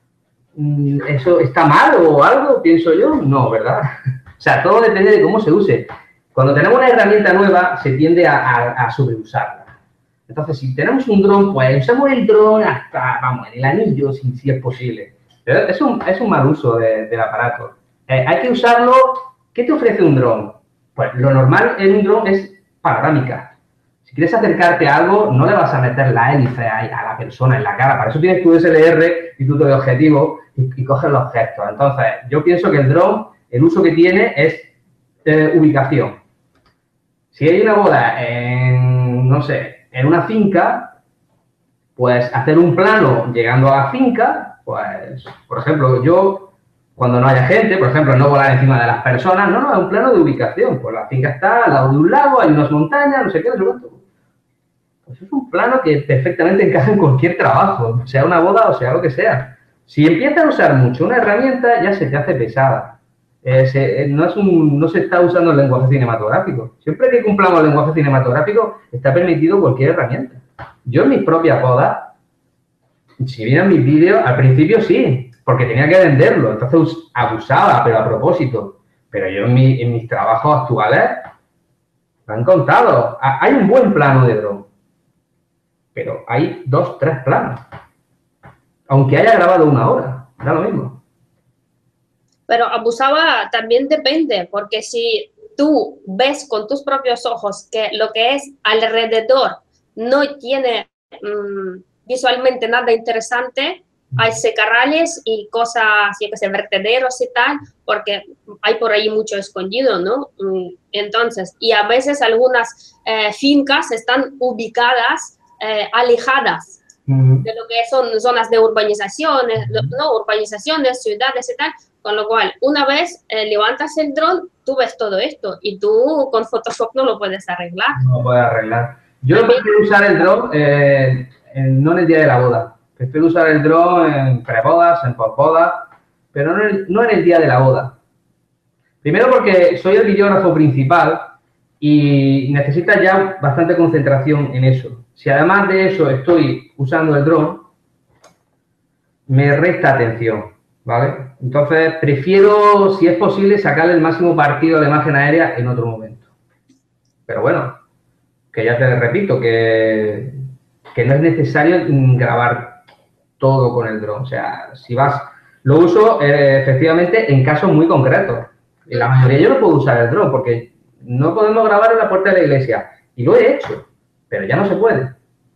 ¿Eso está mal o algo, pienso yo? No, ¿verdad? O sea, todo depende de cómo se use. Cuando tenemos una herramienta nueva, se tiende a sobreusarla. Entonces, si tenemos un dron, pues usamos el dron hasta, vamos, en el anillo, si es posible. Pero es un mal uso del aparato. Hay que usarlo. ¿Qué te ofrece un dron? Pues lo normal en un dron es panorámica. Si quieres acercarte a algo, no le vas a meter la hélice a la persona en la cara. Para eso tienes tu SLR y tu teleobjetivo y coges los gestos. Entonces, yo pienso que el dron, el uso que tiene es ubicación. Si hay una boda en, no sé, en una finca, pues hacer un plano llegando a la finca, pues, por ejemplo, yo, cuando no haya gente, por ejemplo, no volar encima de las personas, no, es un plano de ubicación. Pues la finca está al lado de un lago, hay unas montañas, no sé qué, no sé cuánto. Pues es un plano que perfectamente encaja en cualquier trabajo, sea una boda o sea lo que sea. Si empiezas a usar mucho una herramienta, ya se te hace pesada. No se está usando el lenguaje cinematográfico. Siempre que cumplamos el lenguaje cinematográfico, está permitido cualquier herramienta. Yo en mis propias bodas, si vieran mis vídeos, al principio sí, porque tenía que venderlo, entonces abusaba, pero a propósito. Pero yo en mis trabajos actuales, me han contado, hay un buen plano de dron, pero hay 2, 3 planos. Aunque haya grabado 1 hora, da lo mismo. Pero abusaba también depende, porque si tú ves con tus propios ojos que lo que es alrededor no tiene visualmente nada interesante, hay secarrales y cosas, yo que sé, vertederos y tal, porque hay por ahí mucho escondido, ¿no? Entonces, y a veces algunas fincas están ubicadas alejadas de lo que son zonas de urbanizaciones, no urbanizaciones, ciudades y tal, con lo cual, una vez levantas el dron, tú ves todo esto y tú con Photoshop no lo puedes arreglar. No lo puedes arreglar. Yo prefiero usar el dron no en el día de la boda. Prefiero usar el dron en prebodas, en posbodas, pero no en el día de la boda. Primero porque soy el videógrafo principal y necesitas ya bastante concentración en eso. Si además de eso estoy usando el dron, me resta atención, ¿vale? Entonces, prefiero, si es posible, sacarle el máximo partido a la imagen aérea en otro momento. Pero bueno, que ya te repito, que no es necesario grabar todo con el dron. O sea, si vas... Lo uso, efectivamente, en casos muy concretos. En la mayoría yo no puedo usar el dron porque no podemos grabar en la puerta de la iglesia. Y lo he hecho, pero ya no se puede.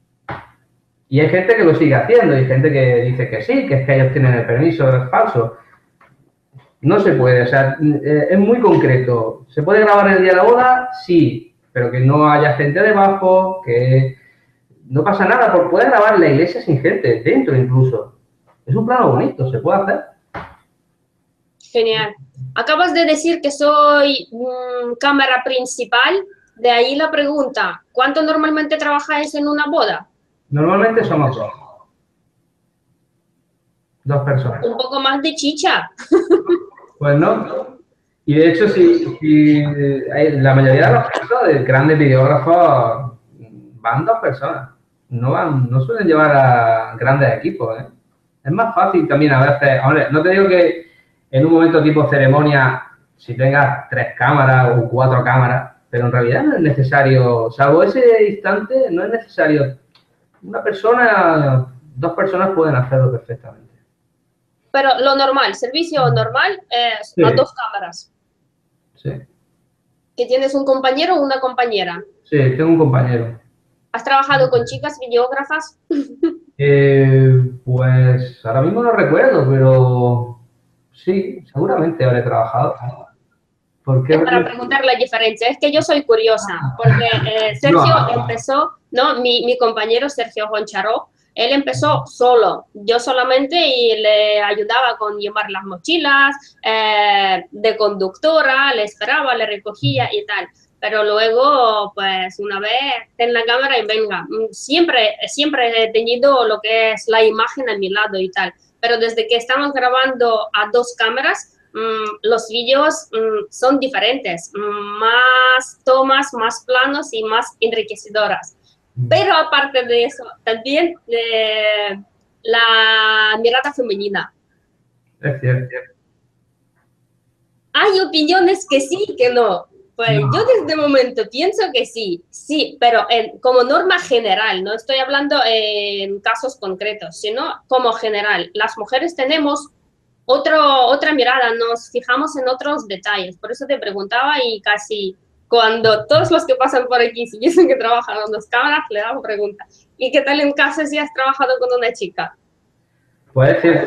Y hay gente que lo sigue haciendo, y hay gente que dice que sí, que es que ellos tienen el permiso, es falso. No se puede, o sea, es muy concreto. ¿Se puede grabar en el día de la boda? Sí, pero que no haya gente debajo, que no pasa nada, porque puedes grabar en la iglesia sin gente, dentro incluso. Es un plano bonito, se puede hacer. Genial. Acabas de decir que soy cámara principal, de ahí la pregunta, ¿cuánto normalmente trabajáis en una boda? Normalmente somos dos personas. Un poco más de chicha. Pues no. Y de hecho, la mayoría de los casos de grandes videógrafos van 2 personas. No suelen llevar a grandes equipos, ¿eh? Es más fácil también a veces. Hombre, no te digo que en un momento tipo ceremonia, si tengas 3 cámaras o 4 cámaras, pero en realidad no es necesario, salvo ese instante, no es necesario. Una persona, 2 personas pueden hacerlo perfectamente. Pero lo normal, servicio normal es Sí. a 2 cámaras. Sí. ¿Que tienes un compañero o una compañera? Sí, tengo un compañero. ¿Has trabajado con chicas videógrafas? Pues ahora mismo no recuerdo, pero sí, seguramente habré trabajado. ¿Por qué? Es para preguntar la diferencia. Es que yo soy curiosa, porque Sergio empezó, ¿no? Mi compañero Sergio Goncharó, él empezó solo. Yo solamente y le ayudaba con llevar las mochilas, de conductora, le esperaba, le recogía y tal. Pero luego, pues, una vez ten la cámara y venga. Siempre he tenido lo que es la imagen a mi lado y tal. pero desde que estamos grabando a dos cámaras, los vídeos son diferentes, más tomas, más planos y más enriquecedoras. Pero aparte de eso, también la mirada femenina. Es cierto. Hay opiniones que sí, que no. Pues No. yo desde el momento pienso que sí, sí, pero como norma general, no estoy hablando en casos concretos, sino como general. Las mujeres tenemos otra mirada, nos fijamos en otros detalles. Por eso te preguntaba y casi cuando todos los que pasan por aquí, si dicen que trabajan con dos cámaras, le hago pregunta. ¿Y qué tal en caso si has trabajado con una chica? Pues es cierto,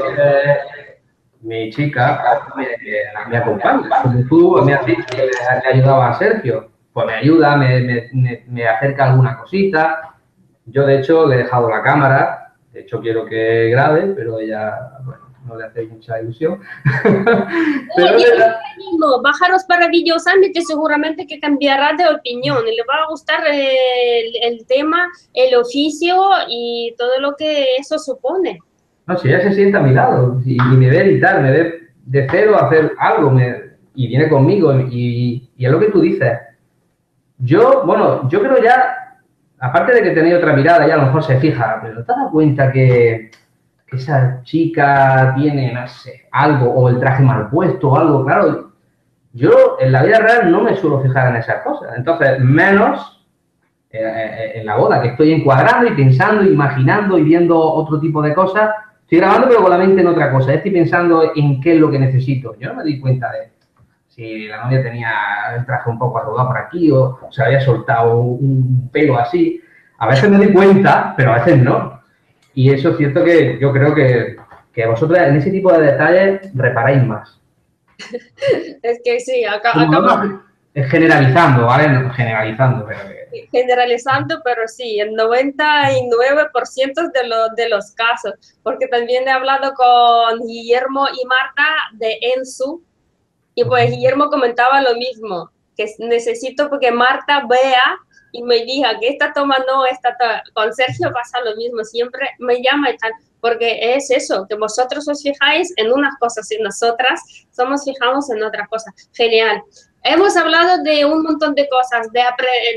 mi chica me acompaña. Como tú me has dicho que le ayudaba a Sergio, pues me ayuda, me acerca alguna cosita. Yo, de hecho, le he dejado la cámara. De hecho, quiero que grabe, pero ella, bueno, no le hace mucha ilusión. Pero mismo, bajaros para Videosummit y seguramente que cambiará de opinión y le va a gustar el tema, el oficio y todo lo que eso supone. no, si ella se sienta a mi lado y me ve editar, me ve de cero a hacer algo y viene conmigo y es lo que tú dices. Yo, bueno, yo creo ya, aparte de que tenía otra mirada, ya a lo mejor se fija, pero ¿te has dado cuenta que esa chica tiene, no sé, algo, o el traje mal puesto o algo? Claro, yo en la vida real no me suelo fijar en esas cosas, entonces menos en la boda, que estoy encuadrando y pensando, imaginando y viendo otro tipo de cosas. Estoy grabando pero con la mente en otra cosa, estoy pensando en qué es lo que necesito. Yo no me di cuenta de si la novia tenía el traje un poco arrugado por aquí o se había soltado un pelo así. A veces me doy cuenta, pero a veces no. Y eso es cierto que yo creo que vosotros en ese tipo de detalles reparáis más. Es que sí, generalizando, ¿vale? No, generalizando, pero generalizando, pero sí, el 99% de los casos, porque también he hablado con Guillermo y Marta de Ensu, y pues Guillermo comentaba lo mismo, que necesito que Marta vea y me diga que esta toma no, con Sergio pasa lo mismo, siempre me llama y tal, porque es eso, que vosotros os fijáis en unas cosas y nosotras fijamos en otras cosas. Genial. Hemos hablado de un montón de cosas, de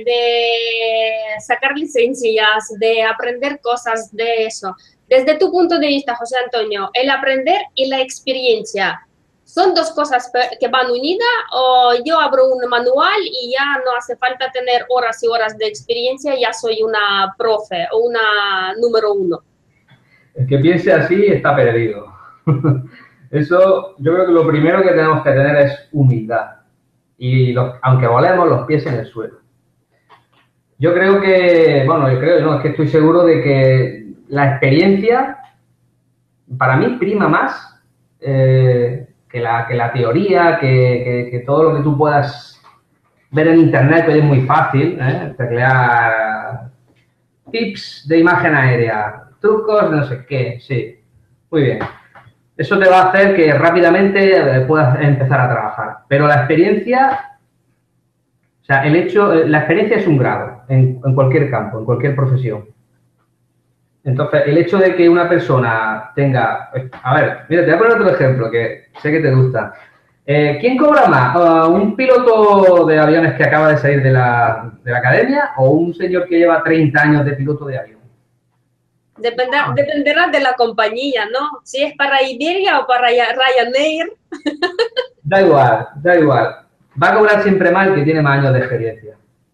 sacar licencias, de aprender cosas de eso. Desde tu punto de vista, José Antonio, el aprender y la experiencia, ¿son dos cosas que van unidas o yo abro un manual y ya no hace falta tener horas y horas de experiencia, ya soy una profe o una número uno? El que piense así está perdido. Eso, yo creo que lo primero que tenemos que tener es humildad. Y aunque volemos los pies en el suelo. Yo creo que, bueno, es que estoy seguro de que la experiencia, para mí, prima más que la teoría, que todo lo que tú puedas ver en internet, que es muy fácil, teclear tips de imagen aérea, trucos, no sé qué, sí, muy bien. Eso te va a hacer que rápidamente puedas empezar a trabajar. Pero la experiencia, o sea, la experiencia es un grado en cualquier campo, en cualquier profesión. Entonces, el hecho de que una persona tenga... A ver, mira, te voy a poner otro ejemplo que sé que te gusta. ¿Quién cobra más? ¿Un piloto de aviones que acaba de salir de la academia o un señor que lleva 30 años de piloto de avión? Dependerá de la compañía, ¿no? Si es para Iberia o para Ryanair. Da igual, da igual. Va a cobrar siempre más el que tiene más años de experiencia.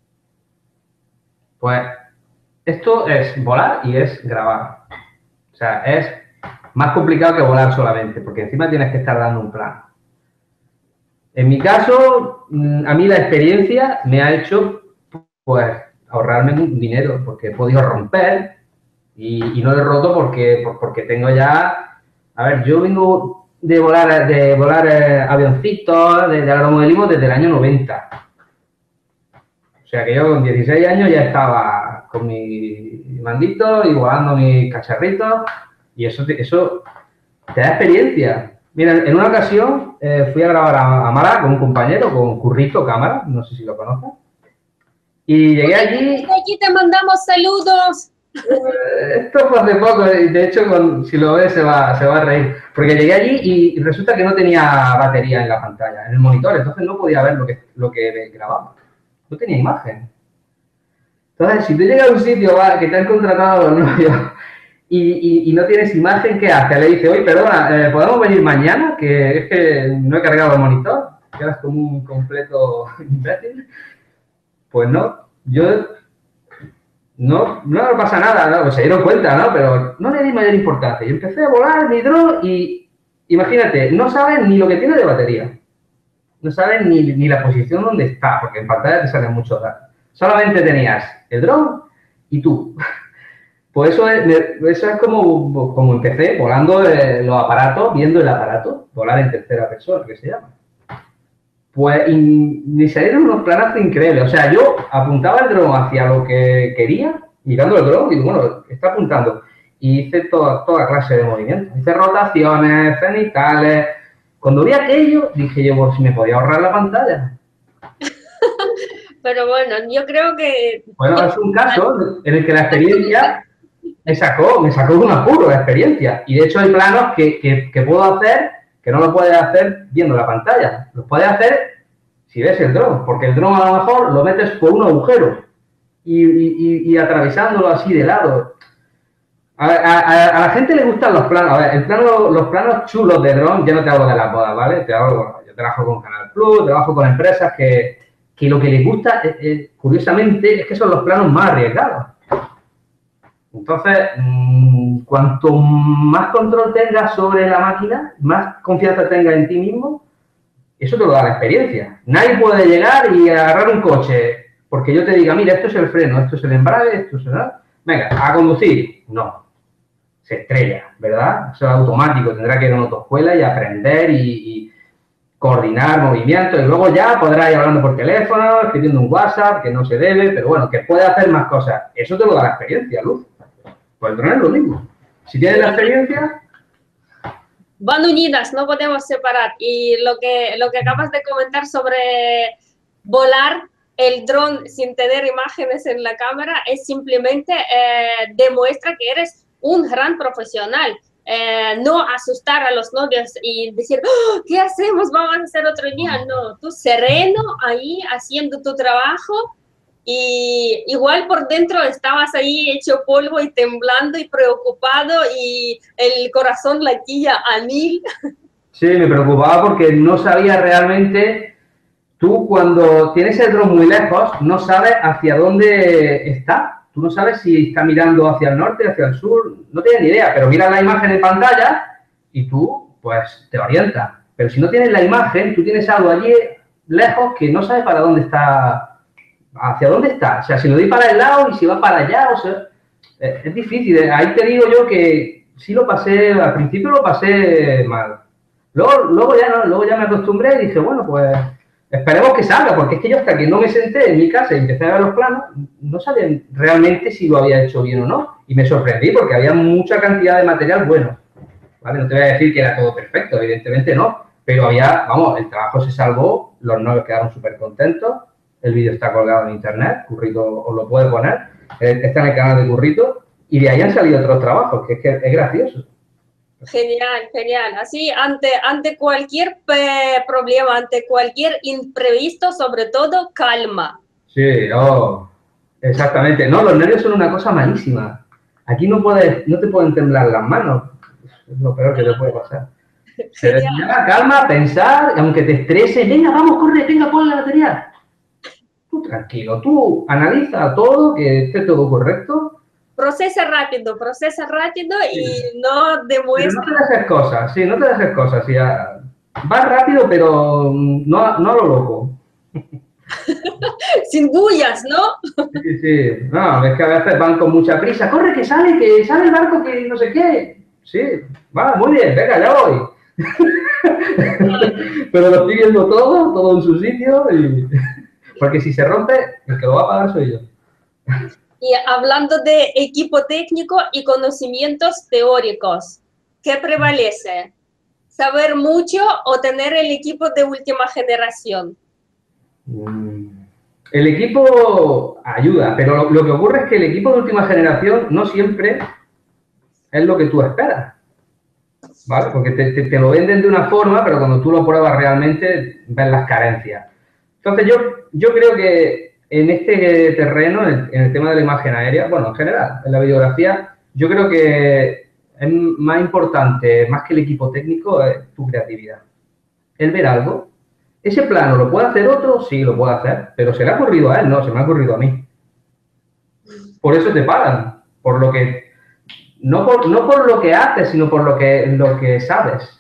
Pues esto es volar y es grabar. O sea, es más complicado que volar solamente, porque encima tienes que estar dando un plan. En mi caso, a mí la experiencia me ha hecho, pues, ahorrarme un dinero, porque he podido romper y no lo he roto porque tengo ya... A ver, yo vengo de volar avioncitos, de aeromodelismo desde el año 90. O sea que yo con 16 años ya estaba con mi mandito y volando mis cacharritos y eso te da experiencia. Mira, en una ocasión fui a grabar a Málaga con un compañero, con Currito Cámara, no sé si lo conoces, y llegué allí... Aquí te mandamos saludos. Esto fue hace poco, y de hecho, si lo ves, se va a reír. Porque llegué allí y resulta que no tenía batería en la pantalla, en el monitor, entonces no podía ver lo que grababa. No tenía imagen. Entonces, si tú llegas a un sitio que te han contratado los novios y no tienes imagen, ¿qué haces? Le dice, oye, perdona, ¿podemos venir mañana? Que es que no he cargado el monitor. Quedas como un completo imbécil. Pues no, yo no pasa nada, ¿no? Pues se dieron cuenta, ¿no? Pero no le di mayor importancia. Yo empecé a volar mi dron y imagínate, no saben ni lo que tiene de batería. No saben ni la posición donde está, porque en pantalla te salen muchos datos. Solamente tenías el dron y tú. Pues eso es como empecé, volando los aparatos, viendo el aparato, volar en tercera persona, que se llama. Pues me salieron unos planazos increíbles. O sea, yo apuntaba el dron hacia lo que quería, mirando el dron, y digo, bueno, está apuntando. Y hice toda clase de movimientos. Hice rotaciones, cenitales. Cuando vi aquello, dije yo, pues si me podía ahorrar la pantalla. Pero bueno, yo creo que... Bueno, es un caso en el que la experiencia me sacó de un apuro la experiencia. Y de hecho hay planos que puedo hacer que no lo puedes hacer viendo la pantalla. Los puedes hacer si ves el dron, porque el dron a lo mejor lo metes por un agujero y atravesándolo así de lado. A la gente le gustan los planos. A ver, los planos chulos de dron, ya no te hablo de las bodas, ¿vale? Yo trabajo con Canal Plus, trabajo con empresas que lo que les gusta, curiosamente, es que son los planos más arriesgados. Entonces, cuanto más control tengas sobre la máquina, más confianza tengas en ti mismo, eso te lo da la experiencia. Nadie puede llegar y agarrar un coche porque yo te diga, mira, esto es el freno, esto es el embrague, esto es el... Venga, a conducir. No. Se estrella, ¿verdad? Eso es automático. Tendrá que ir a una autoescuela y aprender y coordinar movimientos. Y luego ya podrá ir hablando por teléfono, escribiendo un WhatsApp, que no se debe, pero bueno, que puede hacer más cosas. Eso te lo da la experiencia, Luz. Pues el dron es lo mismo. Si tienes la experiencia... Van unidas, no podemos separar. Y lo que acabas de comentar sobre volar el dron sin tener imágenes en la cámara es simplemente demuestra que eres un gran profesional. No asustar a los novios y decir, oh, ¿qué hacemos? Vamos a hacer otro día. No, tú sereno ahí haciendo tu trabajo. Y igual por dentro estabas ahí hecho polvo y temblando y preocupado y el corazón latía a 1000. Sí, me preocupaba porque no sabía realmente, tú cuando tienes el dron muy lejos, no sabes hacia dónde está. Tú no sabes si está mirando hacia el norte, hacia el sur, no tienes ni idea, pero miras la imagen en pantalla y tú, pues, te orientas. Pero si no tienes la imagen, tú tienes algo allí lejos que no sabes para dónde está, hacia dónde está. O sea, si lo doy para el lado y si va para allá, o sea, es difícil. Ahí te digo yo que sí lo pasé, al principio lo pasé mal. Luego ya me acostumbré y dije, bueno, pues esperemos que salga, porque es que yo hasta que no me senté en mi casa y empecé a ver los planos, no sabía realmente si lo había hecho bien o no. Y me sorprendí porque había mucha cantidad de material bueno. ¿Vale? No te voy a decir que era todo perfecto, evidentemente no, pero vamos, el trabajo se salvó, los novios quedaron súper contentos, el vídeo está colgado en internet, Currito os lo puede poner, está en el canal de Currito, y de ahí han salido otros trabajos, que es gracioso. Genial, genial. Así, ante cualquier problema, ante cualquier imprevisto, sobre todo, calma. Sí, exactamente. No, los nervios son una cosa malísima. Aquí no te pueden temblar las manos. Es lo peor que te puede pasar. Calma, pensar, aunque te estrese, venga, vamos, corre, venga, pon la batería. Tú tranquilo, tú analiza todo, que esté todo correcto. Procesa rápido y no demuestra. Pero no te dejes cosas, sí, no te dejes cosas. Ya. Vas rápido, pero no a lo loco. Sin bullas, ¿no? Sí. No, es que a veces van con mucha prisa. Corre, que sale el barco, que no sé qué. Sí, va, muy bien, venga, ya voy. Pero lo estoy viendo todo en su sitio. Porque si se rompe, el que lo va a pagar soy yo. Y hablando de equipo técnico y conocimientos teóricos, ¿qué prevalece? ¿Saber mucho o tener el equipo de última generación? El equipo ayuda, pero lo que ocurre es que el equipo de última generación no siempre es lo que tú esperas, ¿vale? Porque te lo venden de una forma, pero cuando tú lo pruebas realmente ves las carencias. Entonces yo creo que en este terreno, en el tema de la imagen aérea, bueno, en general, en la videografía, yo creo que es más importante, más que el equipo técnico, es tu creatividad. El ver algo. ¿Ese plano lo puede hacer otro? Sí, lo puede hacer, pero ¿se le ha ocurrido a él? No, se me ha ocurrido a mí. Por eso te pagan, por lo que, no por lo que haces, sino por lo que sabes.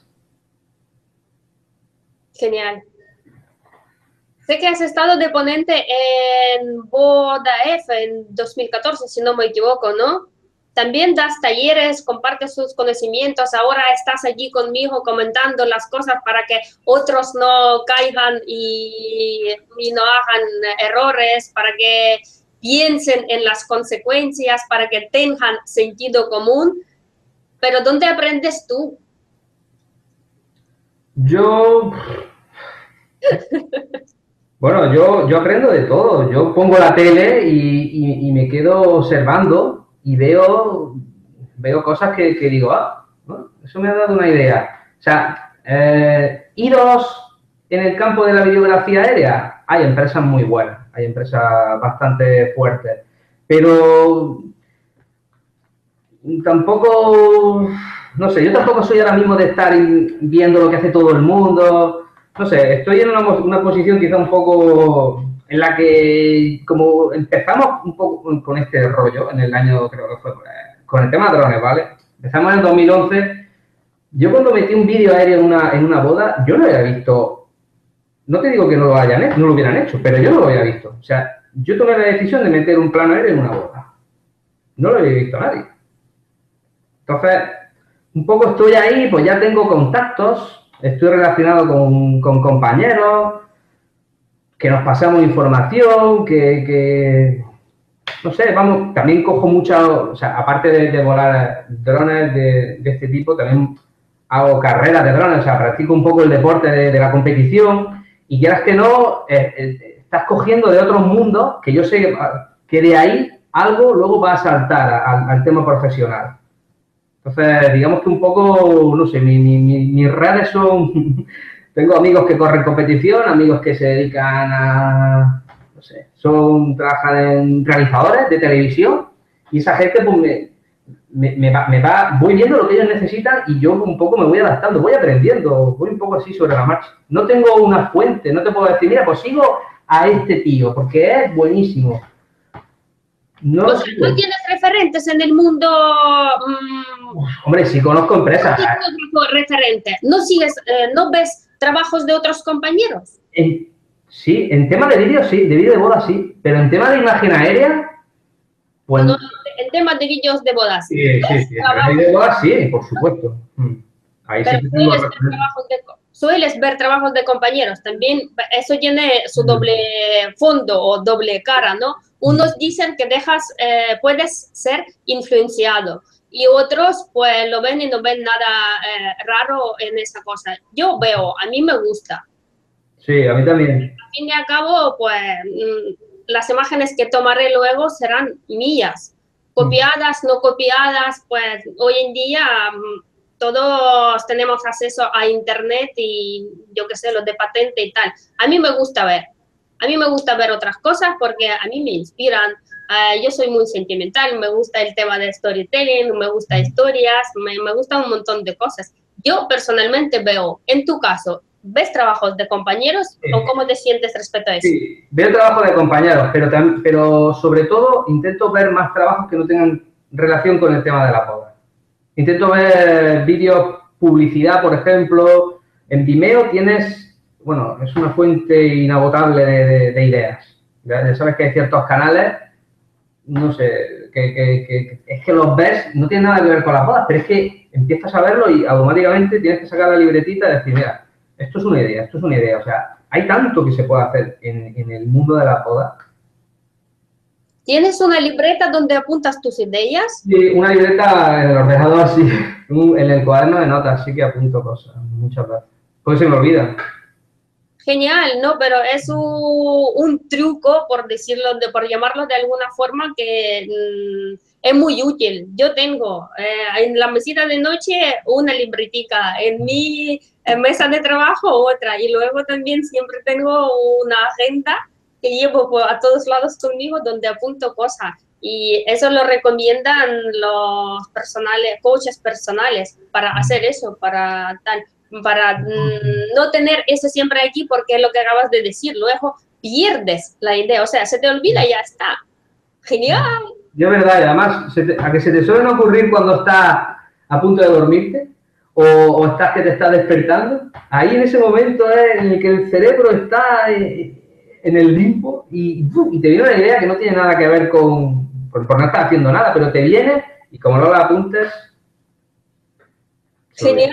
Genial. Sé que has estado de ponente en Boda F en 2014, si no me equivoco, ¿no? También das talleres, compartes sus conocimientos, ahora estás allí conmigo comentando las cosas para que otros no caigan y no hagan errores, para que piensen en las consecuencias, para que tengan sentido común. Pero ¿dónde aprendes tú? Bueno, yo aprendo de todo. Yo pongo la tele y me quedo observando y veo cosas que digo, ¿no? Eso me ha dado una idea. O sea, iros en el campo de la videografía aérea, hay empresas muy buenas, hay empresas bastante fuertes, pero tampoco, no sé, yo tampoco soy ahora mismo de estar viendo lo que hace todo el mundo. No sé, estoy en una posición quizá un poco en la que, como empezamos un poco con este rollo, en el año, creo que fue, con el tema de drones, ¿vale? Empezamos en el 2011. Yo cuando metí un vídeo aéreo en una boda, yo no había visto, no te digo que no lo hubieran hecho, pero yo no lo había visto. O sea, yo tomé la decisión de meter un plano aéreo en una boda. No lo había visto nadie. Entonces, un poco estoy ahí, pues ya tengo contactos, estoy relacionado con compañeros, que nos pasamos información, no sé, vamos, también cojo mucha, o sea, aparte de volar drones de este tipo, también hago carreras de drones, o sea, practico un poco el deporte de la competición y quieras que no, estás cogiendo de otros mundos que yo sé que de ahí algo luego va a saltar al tema profesional. Entonces, digamos que un poco, no sé, mis redes son... Tengo amigos que corren competición, amigos que se dedican a... No sé, trabajan en realizadores de televisión y esa gente pues voy viendo lo que ellos necesitan y yo un poco me voy adaptando, voy aprendiendo, voy un poco así sobre la marcha. No tengo una fuente, no te puedo decir, mira, pues sigo a este tío porque es buenísimo. No, o sea, ¿no tienes referentes en el mundo? Hombre, sí conozco empresas. Referentes. ¿No sigues, no ves trabajos de otros compañeros? Sí, en tema de vídeo sí, de vídeo de boda sí, pero en tema de imagen aérea, pues... No, en temas de vídeos de bodas. Sí, en vídeo de boda sí, por supuesto. Ahí pero sí tengo sueles ver trabajos de compañeros, también eso tiene su doble fondo o doble cara, ¿no? Unos dicen que puedes ser influenciado y otros pues lo ven y no ven nada raro en esa cosa. Yo veo, a mí me gusta. Sí, a mí también. Al fin y al cabo, pues las imágenes que tomaré luego serán mías, copiadas, no copiadas, pues hoy en día todos tenemos acceso a internet y yo qué sé, los de patente y tal. A mí me gusta ver otras cosas porque a mí me inspiran. Yo soy muy sentimental, me gusta el tema de storytelling, me gusta historias, me gustan un montón de cosas. Yo personalmente veo, en tu caso, ¿ves trabajos de compañeros o cómo te sientes respecto a eso? Sí, veo trabajos de compañeros, pero sobre todo intento ver más trabajos que no tengan relación con el tema de la boda. Intento ver vídeos, publicidad, por ejemplo. En Vimeo tienes, bueno, es una fuente inagotable de ideas. Ya sabes que hay ciertos canales, no sé, que es que los ves, no tiene nada que ver con las bodas, pero es que empiezas a verlo y automáticamente tienes que sacar la libretita y decir, mira, esto es una idea. O sea, hay tanto que se puede hacer en el mundo de la boda. ¿Tienes una libreta donde apuntas tus ideas? Sí, una libreta en el ordenador, sí. En el cuaderno de notas sí que apunto cosas, muchas veces. Pues se me olvida. Genial, ¿no? Pero es un truco, por decirlo, por llamarlo de alguna forma, que es muy útil. Yo tengo en la mesita de noche una libretica, en mi mesa de trabajo otra, y luego también siempre tengo una agenda que llevo a todos lados conmigo donde apunto cosas. Y eso lo recomiendan los coaches personales para hacer eso, para no tener eso siempre aquí, porque es lo que acabas de decir, luego pierdes la idea, o sea, se te olvida y ya está. Genial. Yo, verdad, y además, a que se te suelen ocurrir cuando estás a punto de dormirte o estás que te estás despertando, ahí en ese momento es en el que el cerebro está en el limbo y te viene una idea que no tiene nada que ver por no estar haciendo nada, pero te viene y como no la apuntes... Genial.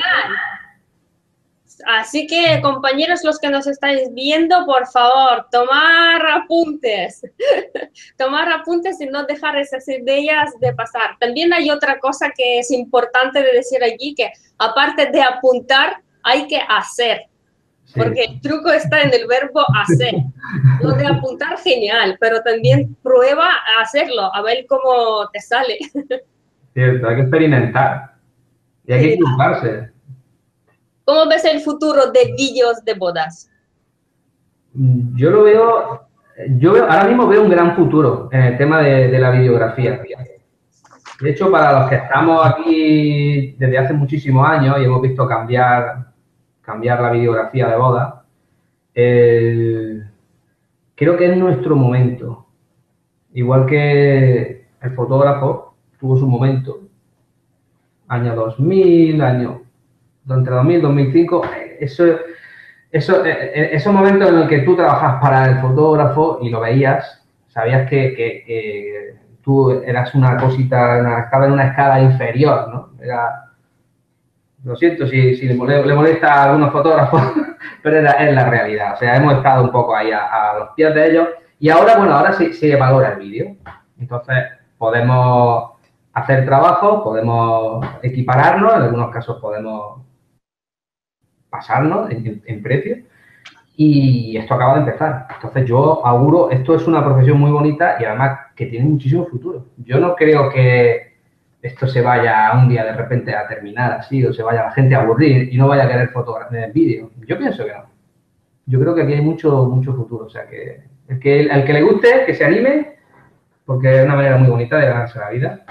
Así que, compañeros, los que nos estáis viendo, por favor, tomar apuntes. Tomar apuntes y no dejar esas ideas de pasar. También hay otra cosa que es importante de decir aquí, que aparte de apuntar, hay que hacer. Sí. Porque el truco está en el verbo hacer. Lo de apuntar, genial, pero también prueba a hacerlo, a ver cómo te sale. Cierto, hay que experimentar. Y hay que equivocarse. ¿Cómo ves el futuro de vídeos de bodas? Ahora mismo veo un gran futuro en el tema de la videografía. De hecho, para los que estamos aquí desde hace muchísimos años y hemos visto cambiar la videografía de boda, creo que es nuestro momento. Igual que el fotógrafo tuvo su momento, año 2000, entre 2000 y 2005, esos momentos en los que tú trabajas para el fotógrafo y lo veías, sabías que tú eras una cosita, estabas en una escala inferior, ¿no? Lo siento si le molesta a algunos fotógrafos, pero es la realidad. O sea, hemos estado un poco ahí a los pies de ellos y ahora, bueno, ahora se valora el vídeo. Entonces, podemos hacer trabajos, podemos equipararnos, en algunos casos podemos pasarnos en precio y esto acaba de empezar. Entonces yo auguro, esto es una profesión muy bonita y además que tiene muchísimo futuro. Yo no creo que esto se vaya un día de repente a terminar así o se vaya la gente a aburrir y no vaya a querer fotografiar el vídeo. Yo pienso que no. Yo creo que aquí hay mucho futuro. O sea, que el que le guste, que se anime, porque es una manera muy bonita de ganarse la vida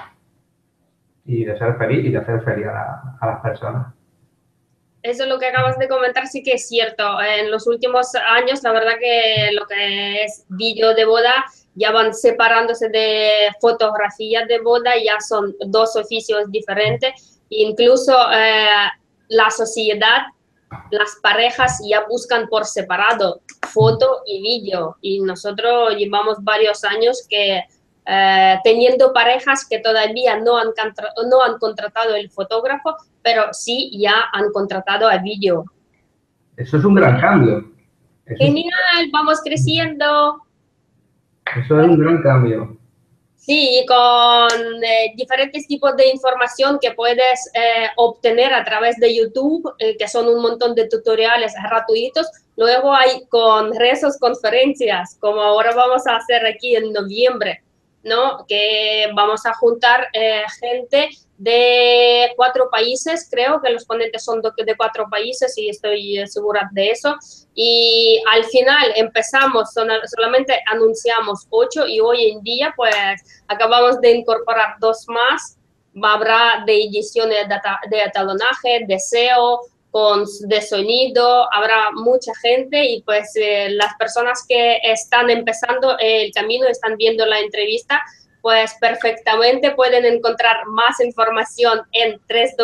y de ser feliz y de hacer feliz a las personas. Eso es lo que acabas de comentar, sí que es cierto. En los últimos años, la verdad que lo que es vídeo de boda ya van separándose de fotografía de boda, ya son dos oficios diferentes. Incluso la sociedad, las parejas ya buscan por separado foto y vídeo. Y nosotros llevamos varios años que teniendo parejas que todavía no han contratado el fotógrafo, pero sí ya han contratado a vídeo. Eso es un gran cambio. Genial, vamos creciendo. Eso es un gran cambio. Sí, con diferentes tipos de información que puedes obtener a través de YouTube, que son un montón de tutoriales gratuitos. Luego hay con rezos conferencias, como ahora vamos a hacer aquí en noviembre, ¿no? Que vamos a juntar gente de 4 países, creo que los ponentes son de 4 países y estoy segura de eso. Y al final empezamos, solamente anunciamos 8 y hoy en día pues acabamos de incorporar 2 más. Habrá de edición de atalonaje, de SEO, de sonido, habrá mucha gente y pues las personas que están empezando el camino, están viendo la entrevista, pues perfectamente pueden encontrar más información en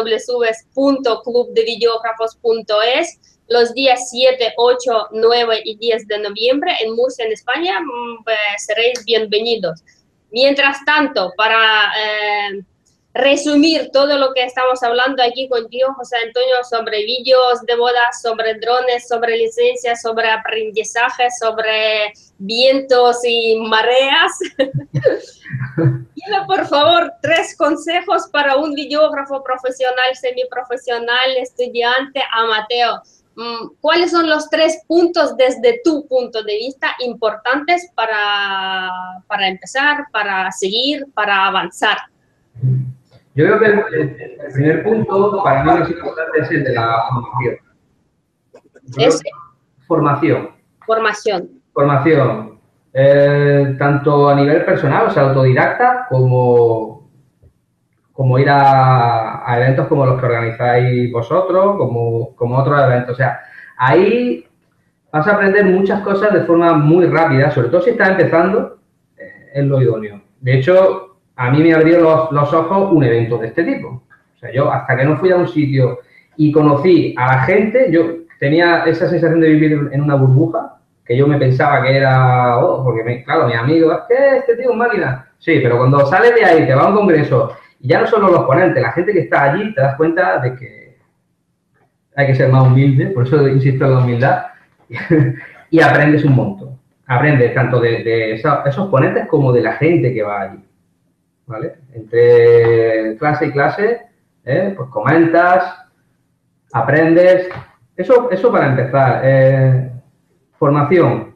www.clubdevideógrafos.es los días 7, 8, 9 y 10 de noviembre en Murcia, en España. Pues seréis bienvenidos. Mientras tanto, para resumir todo lo que estamos hablando aquí contigo, José Antonio, sobre vídeos de bodas, sobre drones, sobre licencias, sobre aprendizaje, sobre vientos y mareas. Dime, por favor, 3 consejos para un videógrafo profesional, semiprofesional, estudiante, amateur. ¿cuáles son los 3 puntos desde tu punto de vista importantes para empezar, para seguir, para avanzar? Yo creo que el primer punto para mí más importante es el de la formación. Formación. Formación. Formación. Tanto a nivel personal, o sea, autodidacta, como ir a eventos como los que organizáis vosotros, como otros eventos. O sea, ahí vas a aprender muchas cosas de forma muy rápida, sobre todo si estás empezando, es lo idóneo. De hecho, a mí me abrió los ojos un evento de este tipo. O sea, yo hasta que no fui a un sitio y conocí a la gente, yo tenía esa sensación de vivir en una burbuja, que yo me pensaba que era, porque claro, mis amigos, ¿qué? Este tío es un máquina. Sí, pero cuando sales de ahí, te vas a un congreso, y ya no solo los ponentes, la gente que está allí, te das cuenta de que hay que ser más humilde, por eso insisto en la humildad, y aprendes un montón. Aprendes tanto de esos ponentes como de la gente que va allí, ¿vale? Entre clase y clase, pues comentas, aprendes. Eso para empezar. Formación.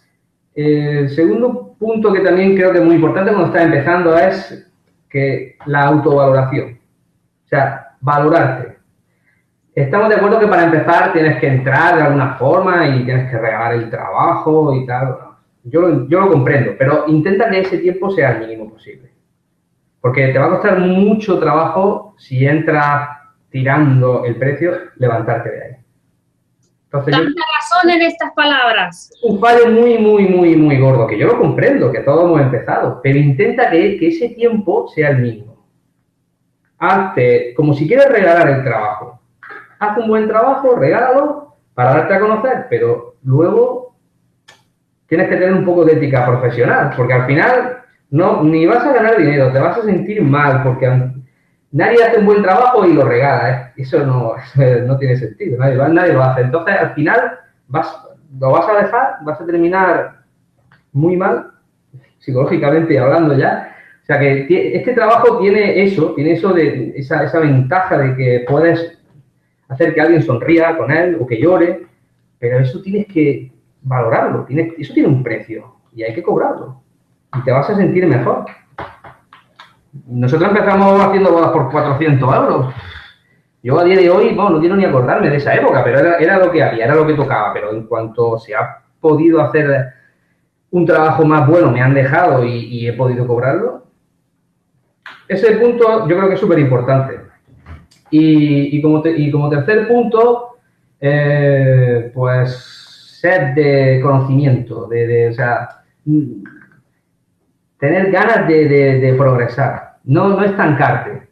El segundo punto que también creo que es muy importante cuando estás empezando es que la autovaloración. O sea, valorarte. Estamos de acuerdo que para empezar tienes que entrar de alguna forma y tienes que regalar el trabajo y tal. Yo lo comprendo, pero intenta que ese tiempo sea el mínimo posible. Porque te va a costar mucho trabajo si entras tirando el precio, levantarte de ahí. Entonces, tanta razón en estas palabras. Es un fallo muy, muy, muy, muy gordo, que yo lo comprendo, que todos hemos empezado, pero intenta que ese tiempo sea el mínimo. Hazte, como si quieres regalar el trabajo. Haz un buen trabajo, regálalo para darte a conocer, pero luego tienes que tener un poco de ética profesional, porque al final ni vas a ganar dinero, te vas a sentir mal, porque nadie hace un buen trabajo y lo regala, ¿eh? Eso no tiene sentido, nadie lo hace. Entonces, al final, lo vas a dejar, vas a terminar muy mal, psicológicamente hablando ya. O sea, que este trabajo tiene eso de esa ventaja de que puedes hacer que alguien sonría con él o que llore, pero eso tienes que valorarlo, eso tiene un precio y hay que cobrarlo y te vas a sentir mejor. Nosotros empezamos haciendo bodas por 400 euros. Yo a día de hoy, no quiero ni acordarme de esa época, pero era lo que había, era lo que tocaba. Pero en cuanto se ha podido hacer un trabajo más bueno, me han dejado y he podido cobrarlo. Ese punto yo creo que es súper importante. Y como tercer punto, pues sed de conocimiento, o sea, tener ganas de progresar, no estancarte.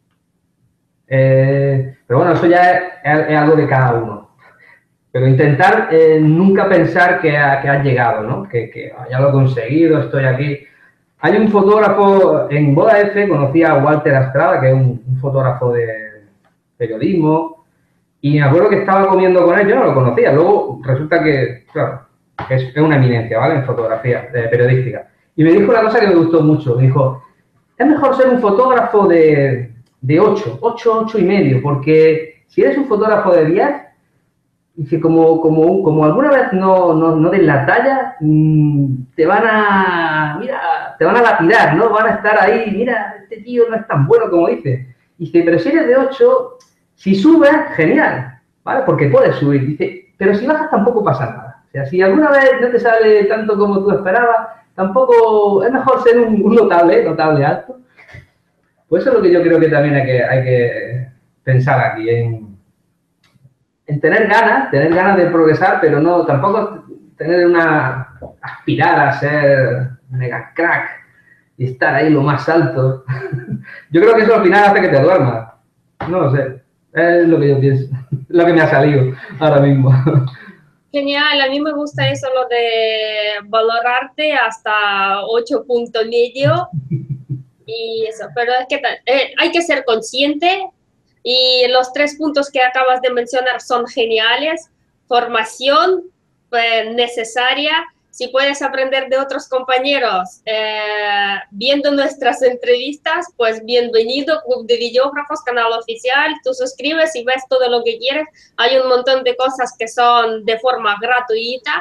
Pero bueno, eso ya es algo de cada uno. Pero intentar nunca pensar que has llegado, ¿no? Que ya lo he conseguido, estoy aquí. Hay un fotógrafo, en Boda F conocí a Walter Astrada, que es un fotógrafo de periodismo, y me acuerdo que estaba comiendo con él, yo no lo conocía, luego resulta que, claro, es una eminencia, ¿vale? En fotografía periodística. Y me dijo una cosa que me gustó mucho, me dijo, es mejor ser un fotógrafo de 8 y medio, porque si eres un fotógrafo de 10, dice, como alguna vez no des la talla, te van a lapidar, ¿no? Van a estar ahí, mira, este tío no es tan bueno como dice. Dice, pero si eres de 8, si subes, genial, ¿vale? Porque puedes subir. Dice, pero si bajas tampoco pasa nada. O sea, si alguna vez no te sale tanto como tú esperabas, tampoco es mejor ser un notable alto. Pues eso es lo que yo creo que también hay que pensar aquí, en tener ganas de progresar, pero no tampoco aspirar a ser mega crack y estar ahí lo más alto. Yo creo que eso al final hace que te duermas. No lo sé. Es lo que yo pienso. Lo que me ha salido ahora mismo. Genial, a mí me gusta eso, lo de valorarte hasta 8,5 y eso, pero es que hay que ser consciente y los 3 puntos que acabas de mencionar son geniales. Formación necesaria, Si puedes aprender de otros compañeros viendo nuestras entrevistas, pues bienvenido, Club de Videógrafos, canal oficial. Tú suscribes y ves todo lo que quieres. Hay un montón de cosas que son de forma gratuita.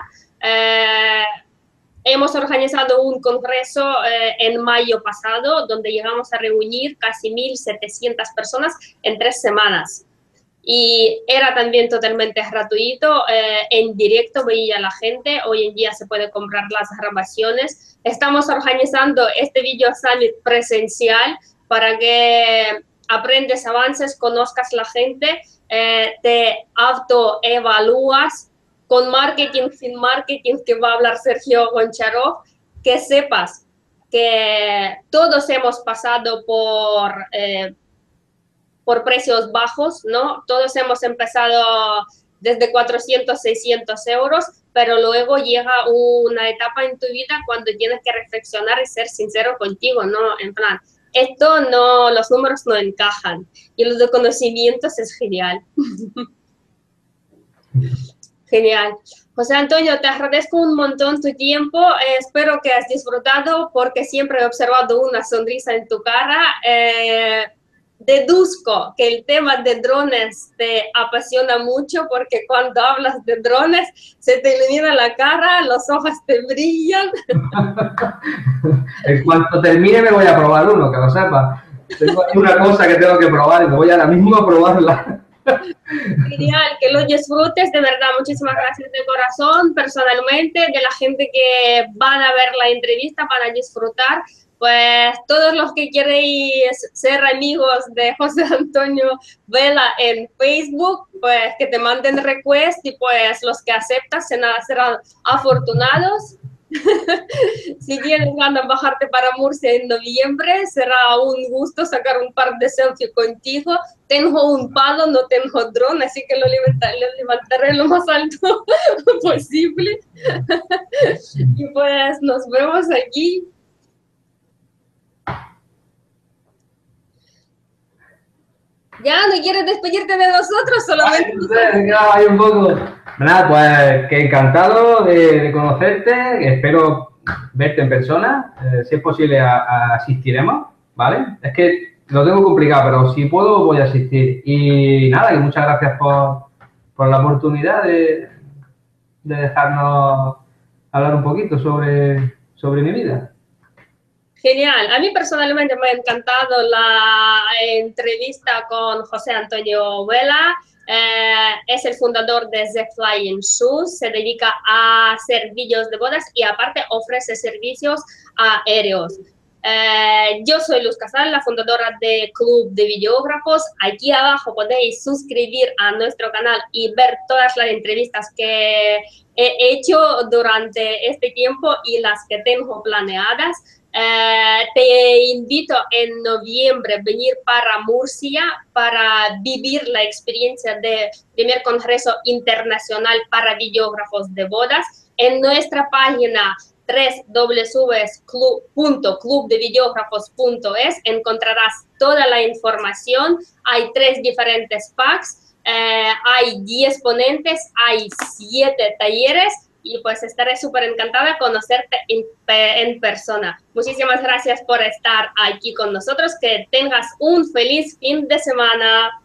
Hemos organizado un congreso en mayo pasado, donde llegamos a reunir casi 1.700 personas en 3 semanas. Y era también totalmente gratuito, en directo veía a la gente. Hoy en día se puede comprar las grabaciones. Estamos organizando este Video Summit presencial para que aprendes, avances, conozcas la gente, te autoevalúas con marketing, sin marketing, que va a hablar Sergio Goncharov, que sepas que todos hemos pasado por precios bajos, ¿no? Todos hemos empezado desde 400, 600 euros, pero luego llega una etapa en tu vida cuando tienes que reflexionar y ser sincero contigo, ¿no? En plan, esto no, los números no encajan, y los de conocimientos es genial. Genial. José Antonio, te agradezco un montón tu tiempo, espero que has disfrutado, porque siempre he observado una sonrisa en tu cara. Deduzco que el tema de drones te apasiona mucho, porque cuando hablas de drones se te ilumina la cara, los ojos te brillan. En cuanto termine me voy a probar uno, que lo sepa. Tengo aquí una cosa que tengo que probar y me voy ahora mismo a probarla. Genial, que lo disfrutes, de verdad. Muchísimas gracias de corazón, personalmente, de la gente que van a ver la entrevista, van a disfrutar. Pues todos los que queréis ser amigos de José Antonio Vela en Facebook, pues que te manden request, y pues los que aceptas serán afortunados. Si tienes ganas de bajarte para Murcia en noviembre, será un gusto sacar un par de selfies contigo. Tengo un palo, no tengo dron, así que lo levantaré lo más alto posible. Y pues nos vemos aquí. Ya, ¿no quieres despedirte de nosotros? Solamente... Hay un poco... Nada, pues que encantado de conocerte, espero verte en persona, si es posible asistiremos, ¿vale? Es que lo tengo complicado, pero si puedo voy a asistir. Y nada, que muchas gracias por la oportunidad de dejarnos hablar un poquito sobre mi vida. Genial. A mí personalmente me ha encantado la entrevista con José Antonio Vela. Es el fundador de The Flying Shoes, se dedica a hacer vídeos de bodas y aparte ofrece servicios aéreos. Yo soy Luz Casal, la fundadora de Club de Videógrafos. Aquí abajo podéis suscribir a nuestro canal y ver todas las entrevistas que he hecho durante este tiempo y las que tengo planeadas. Te invito en noviembre a venir para Murcia para vivir la experiencia del primer Congreso Internacional para Videógrafos de Bodas. En nuestra página www.clubdevideógrafos.es encontrarás toda la información. Hay 3 diferentes packs, hay 10 ponentes, hay 7 talleres. Y pues estaré súper encantada de conocerte en persona. Muchísimas gracias por estar aquí con nosotros. Que tengas un feliz fin de semana.